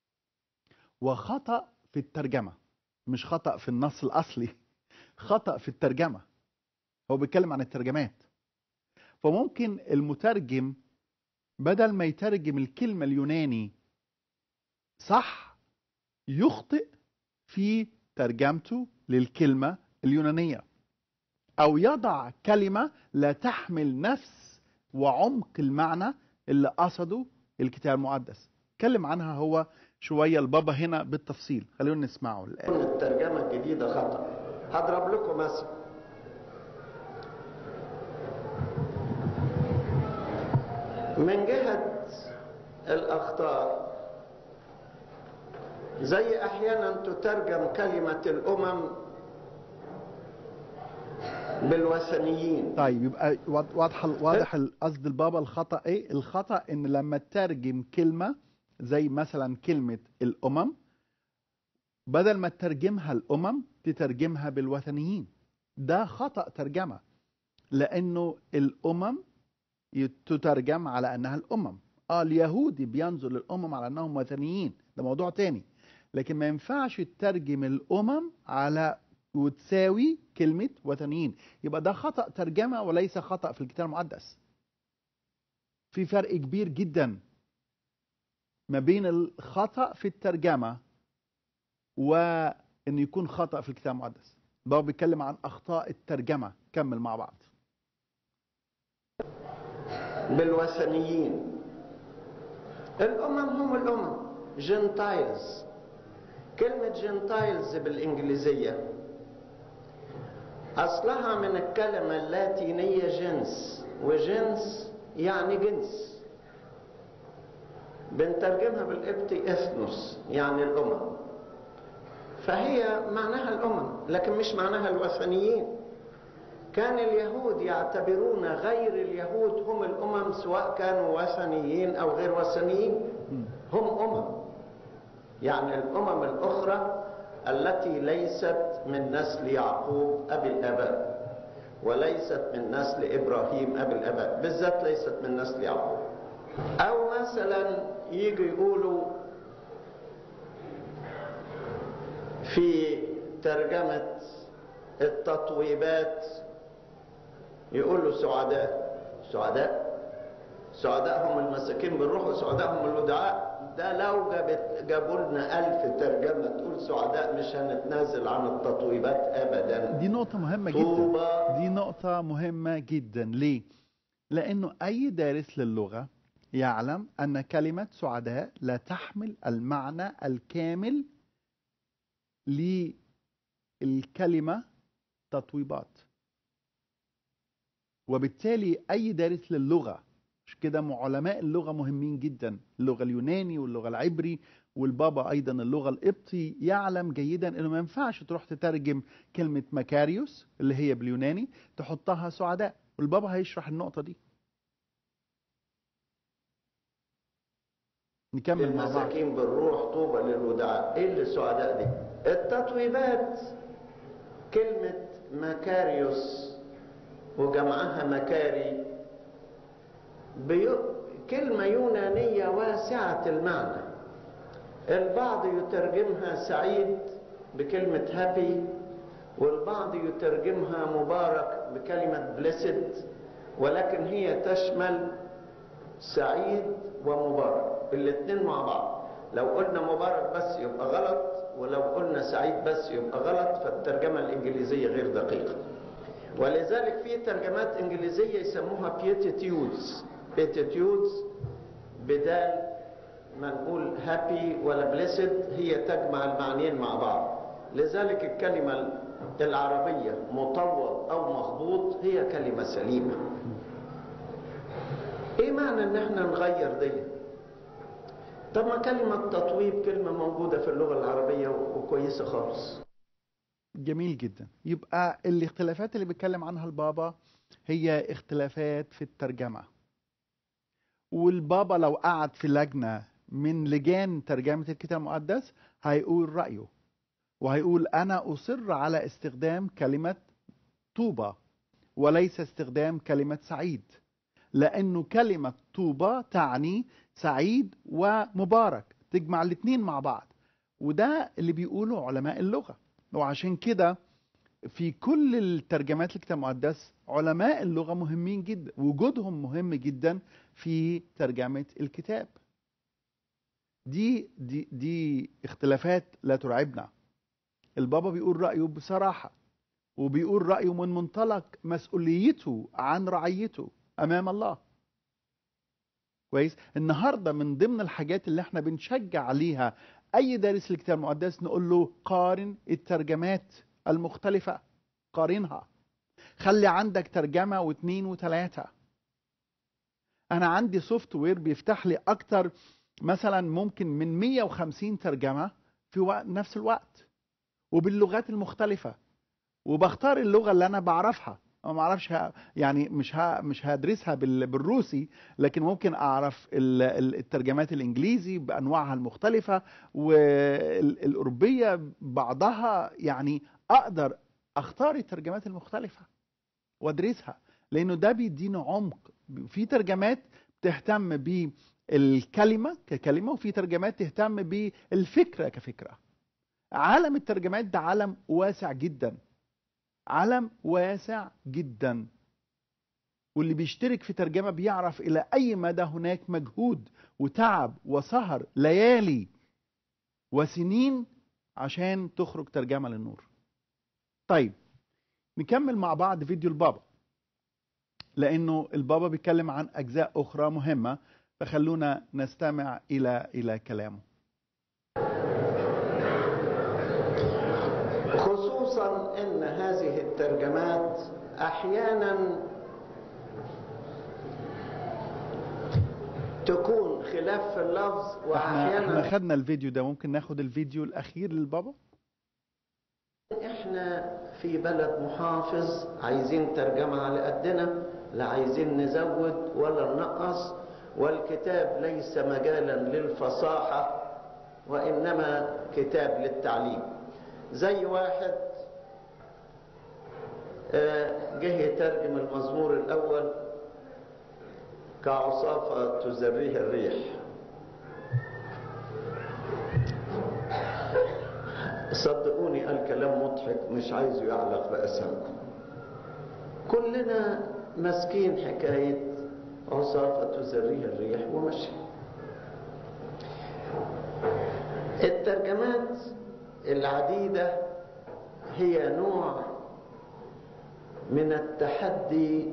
وخطأ في الترجمة. مش خطأ في النص الأصلي، خطأ في الترجمة. هو بيتكلم عن الترجمات. فممكن المترجم بدل ما يترجم الكلمة اليوناني صح يخطئ في ترجمته للكلمة اليونانية، أو يضع كلمة لا تحمل نفس وعمق المعنى اللي قصده الكتاب المقدس. اتكلم عنها هو شوية البابا هنا بالتفصيل، خلونا نسمعه الآن. الترجمة الجديدة خطأ. هضرب لكم مثل. من جهة الأخطاء، زي أحيانا تترجم كلمة الأمم بالوثنيين. طيب يبقى واضح واضح قصد البابا. الخطأ ايه؟ الخطأ ان لما تترجم كلمة زي مثلا كلمة الأمم، بدل ما تترجمها الأمم تترجمها بالوثنيين. ده خطأ ترجمة، لأنه الأمم تترجم على أنها الأمم. آه اليهودي بينظر للأمم على أنهم وثنيين، ده موضوع تاني. لكن ما ينفعش تترجم الأمم على وتساوي كلمة وثنيين، يبقى ده خطأ ترجمة وليس خطأ في الكتاب المقدس. في فرق كبير جدا ما بين الخطأ في الترجمة وأن يكون خطأ في الكتاب المقدس. ده بيتكلم عن أخطاء الترجمة. كمل مع بعض. بالوثنيين الأمم هم الأمم، جنتايلز. كلمة جنتايلز بالإنجليزية أصلها من الكلمة اللاتينية جنس، وجنس يعني جنس، بنترجمها بالقبطي اثنوس يعني الأمم، فهي معناها الأمم لكن مش معناها الوثنيين. كان اليهود يعتبرون غير اليهود هم الأمم، سواء كانوا وثنيين أو غير وثنيين، هم أمم. يعني الأمم الأخرى التي ليست من نسل يعقوب أبي الآباء وليست من نسل إبراهيم أبي الآباء، بالذات ليست من نسل يعقوب. أو مثلا يجي يقولوا في ترجمة التطويبات يقولوا سعداء. سعداء سعداء هم المساكين بالروح وسعداء هم الودعاء. ده لو جابت جابوا لنا ألف ترجمة تقول سعداء مش هنتنازل عن التطويبات أبدا. دي نقطة مهمة طوبى. جدا. دي نقطة مهمة جدا. ليه؟ لأنه أي دارس للغة يعلم أن كلمة سعداء لا تحمل المعنى الكامل للكلمة تطويبات، وبالتالي أي دارس للغة، مش كده، علماء اللغة مهمين جدا، اللغة اليوناني واللغة العبري والبابا أيضا اللغة القبطي، يعلم جيدا أنه ما ينفعش تروح تترجم كلمة مكاريوس اللي هي باليوناني تحطها سعداء، والبابا هيشرح النقطة دي. نكمل مع بعض. المساكين بالروح طوبى للودعاء. ايه اللي سعداء دي؟ التطويبات كلمة مكاريوس وجمعها مكاري بي... كلمة يونانية واسعة المعنى. البعض يترجمها سعيد بكلمة هابي، والبعض يترجمها مبارك بكلمة بليسد، ولكن هي تشمل سعيد ومبارك الاثنين مع بعض. لو قلنا مبارك بس يبقى غلط، ولو قلنا سعيد بس يبقى غلط، فالترجمة الإنجليزية غير دقيقة. ولذلك في ترجمات إنجليزية يسموها بيتيتيودز. بيتيتيودز بدال ما نقول هابي ولا بليسد هي تجمع المعنيين مع بعض. لذلك الكلمة العربية مطول أو مخبوط هي كلمة سليمة. ايه معنى ان احنا نغير دي؟ طب ما كلمة تطويب كلمة موجودة في اللغة العربية وكويسة خالص. جميل جدا. يبقى الاختلافات اللي بيتكلم عنها البابا هي اختلافات في الترجمة، والبابا لو قعد في لجنة من لجان ترجمة الكتاب المقدس هيقول رأيه، وهيقول أنا أصر على استخدام كلمة طوبى وليس استخدام كلمة سعيد، لأنه كلمة طوبى تعني سعيد ومبارك، تجمع الاثنين مع بعض، وده اللي بيقوله علماء اللغة. وعشان كده في كل الترجمات الكتاب المقدس علماء اللغة مهمين جدا، وجودهم مهم جدا في ترجمة الكتاب. دي دي دي اختلافات لا ترعبنا. البابا بيقول رأيه بصراحة، وبيقول رأيه من منطلق مسؤوليته عن رعيته أمام الله. كويس؟ النهاردة من ضمن الحاجات اللي احنا بنشجع عليها أي دارس الكتاب المقدس نقول له قارن الترجمات المختلفة، قارنها، خلي عندك ترجمة واثنين وثلاثة. أنا عندي سوفت وير بيفتح لي أكتر مثلا ممكن من مية وخمسين ترجمة في وقت نفس الوقت وباللغات المختلفة، وبختار اللغة اللي أنا بعرفها. أنا ما أعرفش يعني مش ها مش هدرسها بالروسي، لكن ممكن أعرف الترجمات الإنجليزي بأنواعها المختلفة والأوروبية بعضها، يعني أقدر أختار الترجمات المختلفة وأدرسها، لأنه ده بيدينا عمق. في ترجمات تهتم بالكلمة ككلمة، وفي ترجمات تهتم بالفكرة كفكرة. عالم الترجمات ده عالم واسع جدا، عالم واسع جدا، واللي بيشترك في ترجمة بيعرف إلى أي مدى هناك مجهود وتعب وسهر ليالي وسنين عشان تخرج ترجمة للنور. طيب نكمل مع بعض فيديو البابا، لأنه البابا بيتكلم عن أجزاء أخرى مهمة فخلونا نستمع إلى إلى كلامه. خصوصا أن هذه الترجمات أحيانا تكون خلاف في اللفظ احنا وأحيانا احنا خدنا الفيديو ده، ممكن ناخد الفيديو الأخير للبابا؟ احنا في بلد محافظ عايزين ترجمة على قدنا، لا عايزين نزود ولا ننقص، والكتاب ليس مجالا للفصاحة وإنما كتاب للتعليم. زي واحد جه يترجم المزمور الأول كعصافة تزريه الريح. صدقوني الكلام مضحك، مش عايزه يعلق بأسهمكم. كلنا ماسكين حكاية عصافة تزريه الريح ومشي. الترجمات العديدة هي نوع من التحدي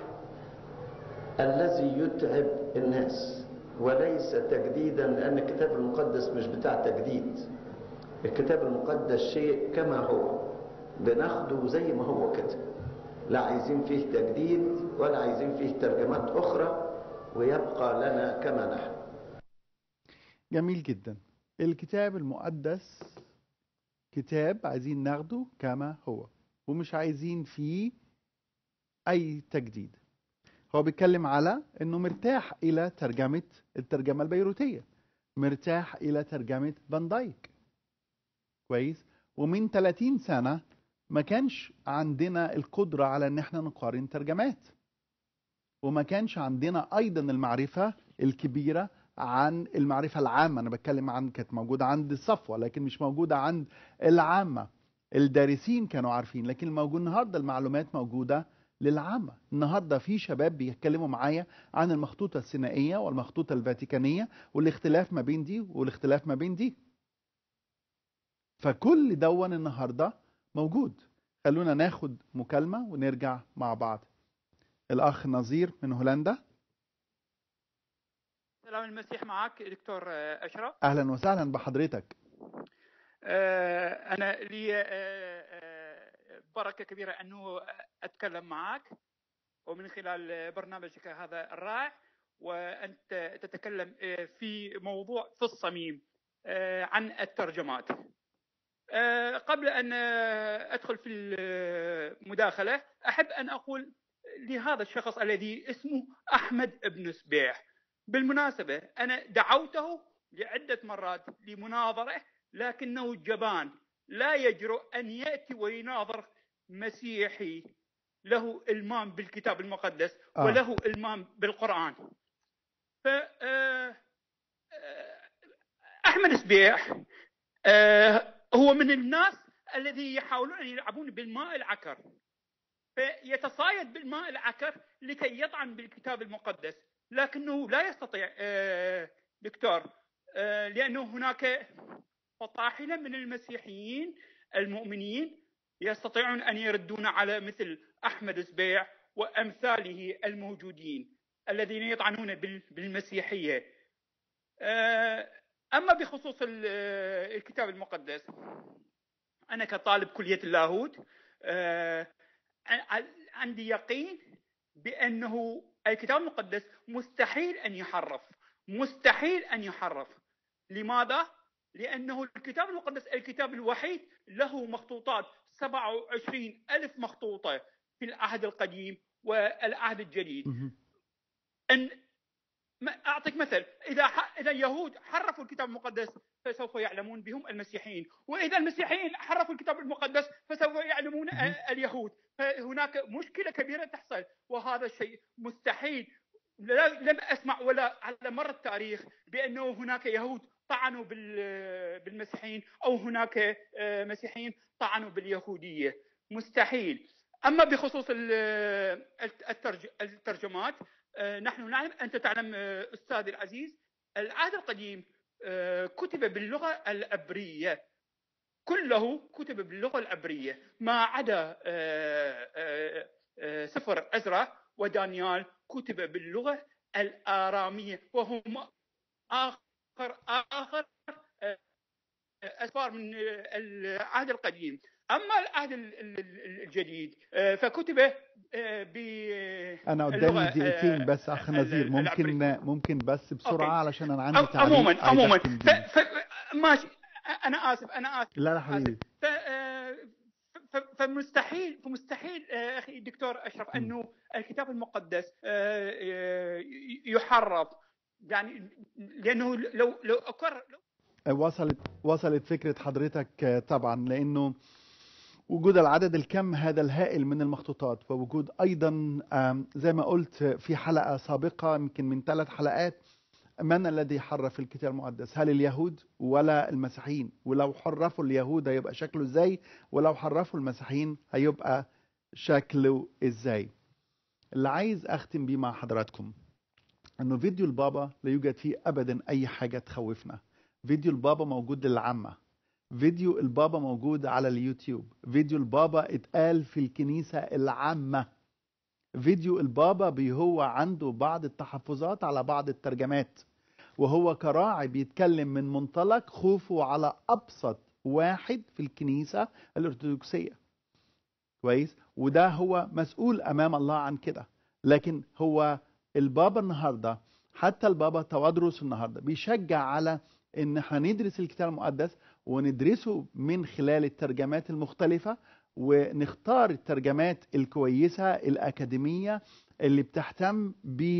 الذي يتعب الناس وليس تجديدا، لأن الكتاب المقدس مش بتاع تجديد. الكتاب المقدس شيء كما هو، بناخده زي ما هو كده، لا عايزين فيه تجديد ولا عايزين فيه ترجمات أخرى، ويبقى لنا كما نحن. جميل جدا. الكتاب المقدس كتاب عايزين ناخده كما هو ومش عايزين فيه أي تجديد. هو بيتكلم على أنه مرتاح إلى ترجمة الترجمة البيروتية، مرتاح إلى ترجمة فان دايك، كويس. ومن ثلاثين سنة ما كانش عندنا القدرة على أن احنا نقارن ترجمات، وما كانش عندنا أيضا المعرفة الكبيرة عن المعرفة العامة. أنا بتكلم عن كانت موجودة عند الصفوة لكن مش موجودة عند العامة. الدارسين كانوا عارفين، لكن الموجود النهاردة المعلومات موجودة للعامة. النهاردة في شباب بيتكلموا معايا عن المخطوطة السينائية والمخطوطة الفاتيكانية والاختلاف ما بين دي والاختلاف ما بين دي. فكل دون النهاردة موجود. خلونا ناخد مكالمة ونرجع مع بعض. الأخ نظير من هولندا. سلام المسيح معك دكتور أشرف. أهلا وسهلا بحضرتك. أنا لي بركة كبيرة أنه أتكلم معك ومن خلال برنامجك هذا الرائع، وأنت تتكلم في موضوع في الصميم عن الترجمات. قبل أن أدخل في المداخلة أحب أن أقول لهذا الشخص الذي اسمه أحمد بن سبيح، بالمناسبة أنا دعوته لعدة مرات لمناظرة لكنه جبان، لا يجرؤ أن يأتي ويناظر مسيحي له إلمام بالكتاب المقدس آه. وله إلمام بالقرآن. ف أحمد سبيح هو من الناس الذي يحاولون أن يلعبون بالماء العكر، فيتصايد بالماء العكر لكي يطعن بالكتاب المقدس، لكنه لا يستطيع دكتور، لأنه هناك فطاحلة من المسيحيين المؤمنين يستطيعون أن يردون على مثل أحمد سبيع وأمثاله الموجودين الذين يطعنون بالمسيحية. أما بخصوص الكتاب المقدس، أنا كطالب كلية اللاهوت عندي يقين بأنه الكتاب المقدس مستحيل أن يحرف، مستحيل أن يحرف. لماذا؟ لأنه الكتاب المقدس الكتاب الوحيد له مخطوطات سبعة وعشرين ألف مخطوطة في العهد القديم والعهد الجديد. أن أعطيك مثل، إذا إذا اليهود حرفوا الكتاب المقدس فسوف يعلمون بهم المسيحيين، وإذا المسيحيين حرفوا الكتاب المقدس فسوف يعلمون اليهود. فهناك مشكلة كبيرة تحصل، وهذا الشيء مستحيل. لم أسمع ولا على مر التاريخ بأنه هناك يهود طعنوا بالمسيحيين أو هناك مسيحيين طعنوا باليهودية، مستحيل. أما بخصوص الترجمات، نحن نعلم، أنت تعلم أستاذي العزيز، العهد القديم كتب باللغة العبرية، كله كتب باللغة العبرية ما عدا سفر عزرا ودانيال كتب باللغة الآرامية، وهم آخر آخر أسفار من العهد القديم. أما العهد الجديد فكتب ب انا قدامي دقيقتين بس اخ نظير، ممكن ممكن بس بسرعه أوكي. علشان انا عندي تعليق. عموما عموما ف... ف... ماشي، انا اسف انا اسف لا لا حبيبي. ف... ف... فمستحيل فمستحيل اخي الدكتور اشرف انه الكتاب المقدس يحرف، يعني لانه لو لو اكرر لو وصلت وصلت فكره حضرتك طبعا، لانه وجود العدد الكم هذا الهائل من المخطوطات، ووجود أيضا زي ما قلت في حلقة سابقة يمكن من ثلاث حلقات، من الذي حرف الكتاب المقدس؟ هل اليهود ولا المسيحيين؟ ولو حرفوا اليهود هيبقى شكله ازاي؟ ولو حرفوا المسيحيين هيبقى شكله ازاي؟ اللي عايز أختم بيه مع حضراتكم أنه فيديو البابا لا يوجد فيه أبدا أي حاجة تخوفنا. فيديو البابا موجود للعامة، فيديو البابا موجود على اليوتيوب، فيديو البابا اتقال في الكنيسة العامة، فيديو البابا بي هو عنده بعض التحفظات على بعض الترجمات، وهو كراعي بيتكلم من منطلق خوفه على أبسط واحد في الكنيسة الأرثوذكسية. كويس؟ وده هو مسؤول أمام الله عن كده. لكن هو البابا النهاردة، حتى البابا توادرس النهاردة بيشجع على ان احنا ندرس الكتاب المقدس وندرسه من خلال الترجمات المختلفة، ونختار الترجمات الكويسة الأكاديمية اللي بتهتم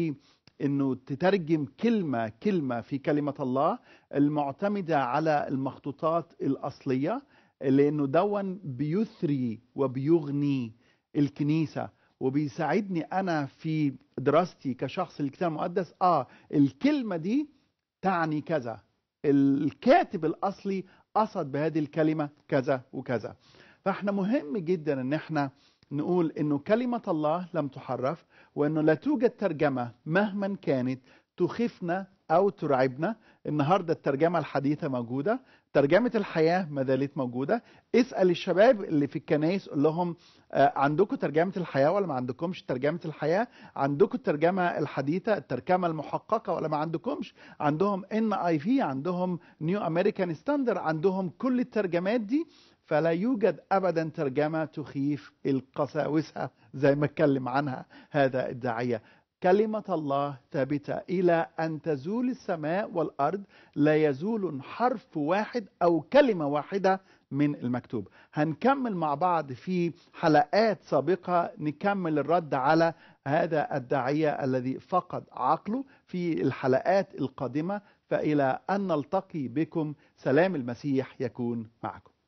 بأنه تترجم كلمة كلمة في كلمة الله، المعتمدة على المخطوطات الأصلية، لأنه دون بيثري وبيغني الكنيسة وبيساعدني أنا في دراستي كشخص الكتاب المقدس. آه الكلمة دي تعني كذا، الكاتب الأصلي قصد بهذه الكلمة كذا وكذا. فاحنا مهم جدا ان احنا نقول انه كلمة الله لم تحرف، وانه لا توجد ترجمة مهما كانت تخيفنا او ترعبنا. النهاردة الترجمة الحديثة موجودة، ترجمة الحياة ما زالت موجودة. اسأل الشباب اللي في الكنائس قول لهم آه عندكم ترجمة الحياة ولا ما عندكمش ترجمة الحياة؟ عندكم الترجمة الحديثة الترجمة المحققة ولا ما عندكمش؟ عندهم إن آي في، عندهم نيو أمريكان ستاندر، عندهم كل الترجمات دي. فلا يوجد أبدا ترجمة تخيف القساوسة زي ما اتكلم عنها هذا الداعية. كلمة الله ثابتة إلى أن تزول السماء والأرض، لا يزول حرف واحد أو كلمة واحدة من المكتوب. هنكمل مع بعض في حلقات سابقة نكمل الرد على هذا الداعية الذي فقد عقله في الحلقات القادمة. فإلى أن نلتقي بكم، سلام المسيح يكون معكم.